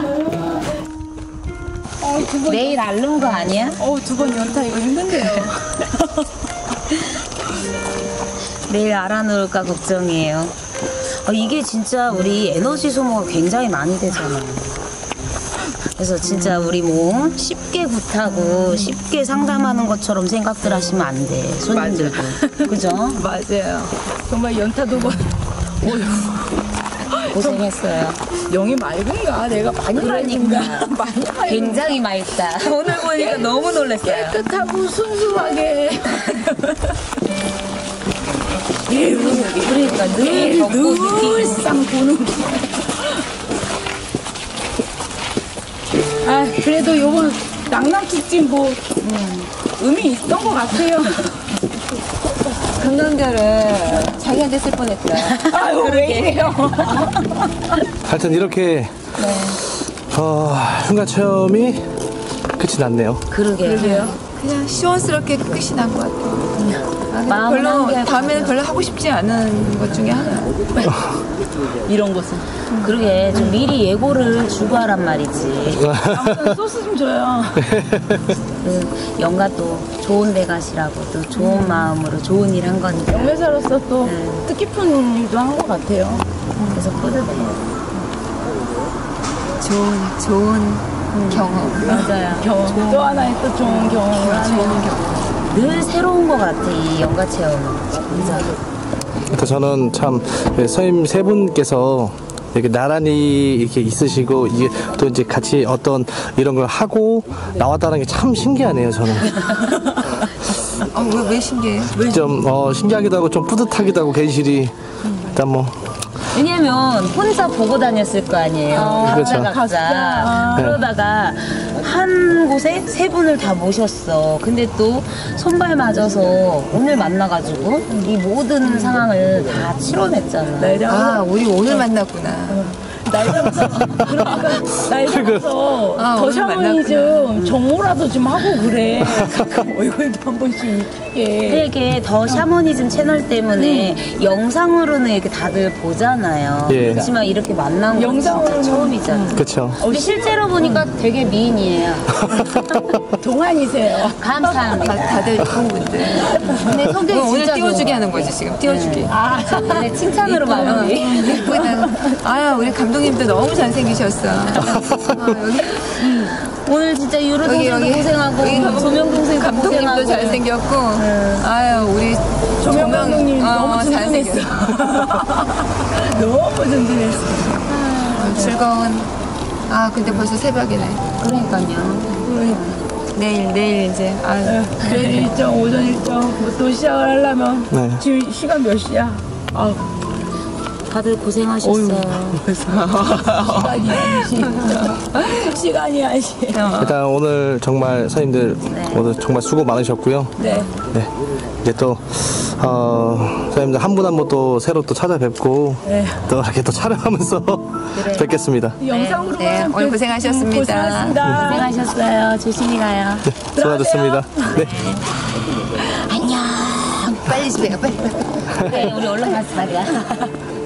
내일 앓는 거 아니야? 2번 연타 이거 힘든데요. 내일 알아놓을까 걱정이에요. 이게 진짜 우리 에너지 소모가 굉장히 많이 되잖아. 그래서 진짜 우리 몸 쉽게 굿하고 쉽게 상담하는 것처럼 생각들 하시면 안 돼. 손님들도. 그죠? 맞아요. 정말 연타 2번. 고생했어요. 영이 맑은가? 내가 많이 맑은가? 많이 맑은가? 굉장히 맑다. 오늘 보니까 너무 놀랐어요. 깨끗하고 순수하게. 그러니까 늘 늘상 보는. 그래도 요번 낙낙특집 의미 있던 것 같아요. 금강결을 자기한테 쓸 뻔했다. 아유, 왜 이래요? 하여튼 이렇게 흉가 체험이 끝이 났네요. 그러게요. 그냥 시원스럽게 끝이 난 것 같아요. 별로 다음에는 별로 하고 싶지 않은 것 중에 하나. 이런 것은. 그러게 좀 미리 예고를 주고 하란 말이지. 아무튼 소스 좀 줘요. 영가 또 좋은 데 가시라고 또 좋은 마음으로 좋은 일 한 거니까. 영매사로서 또 뜻깊은 일도 한 것 같아요. 그래서 뿌듯해요. 좋은 경험. 맞아요. 경험. 또 하나의 또 좋은 경험을 하는. 늘 새로운 것 같아 이 영가 체험은. 그래서 저는 참 선생님 세 분께서 이렇게 나란히 이렇게 있으시고 이게 또 이제 같이 어떤 이런 걸 하고 나왔다는 게 참 신기하네요. 저는 왜 신기해? 좀 신기하기도 하고 좀 뿌듯하기도 하고 괜시리 일단 뭐 왜냐면 혼자 보고 다녔을 거 아니에요. 그렇죠. 각자. 그러다가 한 곳에 세 분을 다 모셨어. 근데 또 손발 맞아서 오늘 만나가지고 이 모든 상황을 다 치러냈잖아. 우리 오늘 만났구나. 나이 들어서 나이 들어서 더 샤머니즘 정모라도 좀 하고 그래. 가끔 얼굴도 한 번씩 이쁘게. 되게 더 샤머니즘 채널 때문에 영상으로는 이렇게 다들 보잖아요. 예. 그렇지만 이렇게 만난 건 영상으로는 진짜 처음이잖아요. 그쵸. 근데 실제로 보니까 되게 미인이에요. 동안이세요. 감사합니다. 다들 좋은 분들. 근데 성격이 오늘 진짜 띄워주게 좋아. 하는 거지 지금 띄워주기. 네, 칭찬으로 마무리. 예쁘다. 아 우리 감독님도 너무 잘생기셨어. 여기 오늘 진짜 유로 동생도 고생하고 조명 동생도 감독님도 고생하고. 잘생겼고. 아유 우리 조명 감독님이 너무 잘생겼어. 든든했어. 너무 든든했어. 즐거운. 아 근데 벌써 새벽이네. 그러니까요. 내일 이제. 내일 일정, 오전 일정 또 시작을 하려면 네. 지금 시간 몇 시야? 아, 다들 고생하셨어요. 시간이 아니시. 시간이 아니시. 일단 오늘 정말 선생님들 오늘 정말 수고 많으셨고요. 네. 네. 이제 또 선생님들 한 분 한 분 또 새로 또 찾아뵙고 네. 또 이렇게 또 촬영하면서 뵙겠습니다. 영상으로 네, 오늘 고생하셨습니다. 고생하셨습니다. 고생하셨어요. 조심히 가요. 네, 수고하셨습니다. 네. 안녕. 빨리 집에 가 빨리. 네, 우리 얼른 가자 말이야.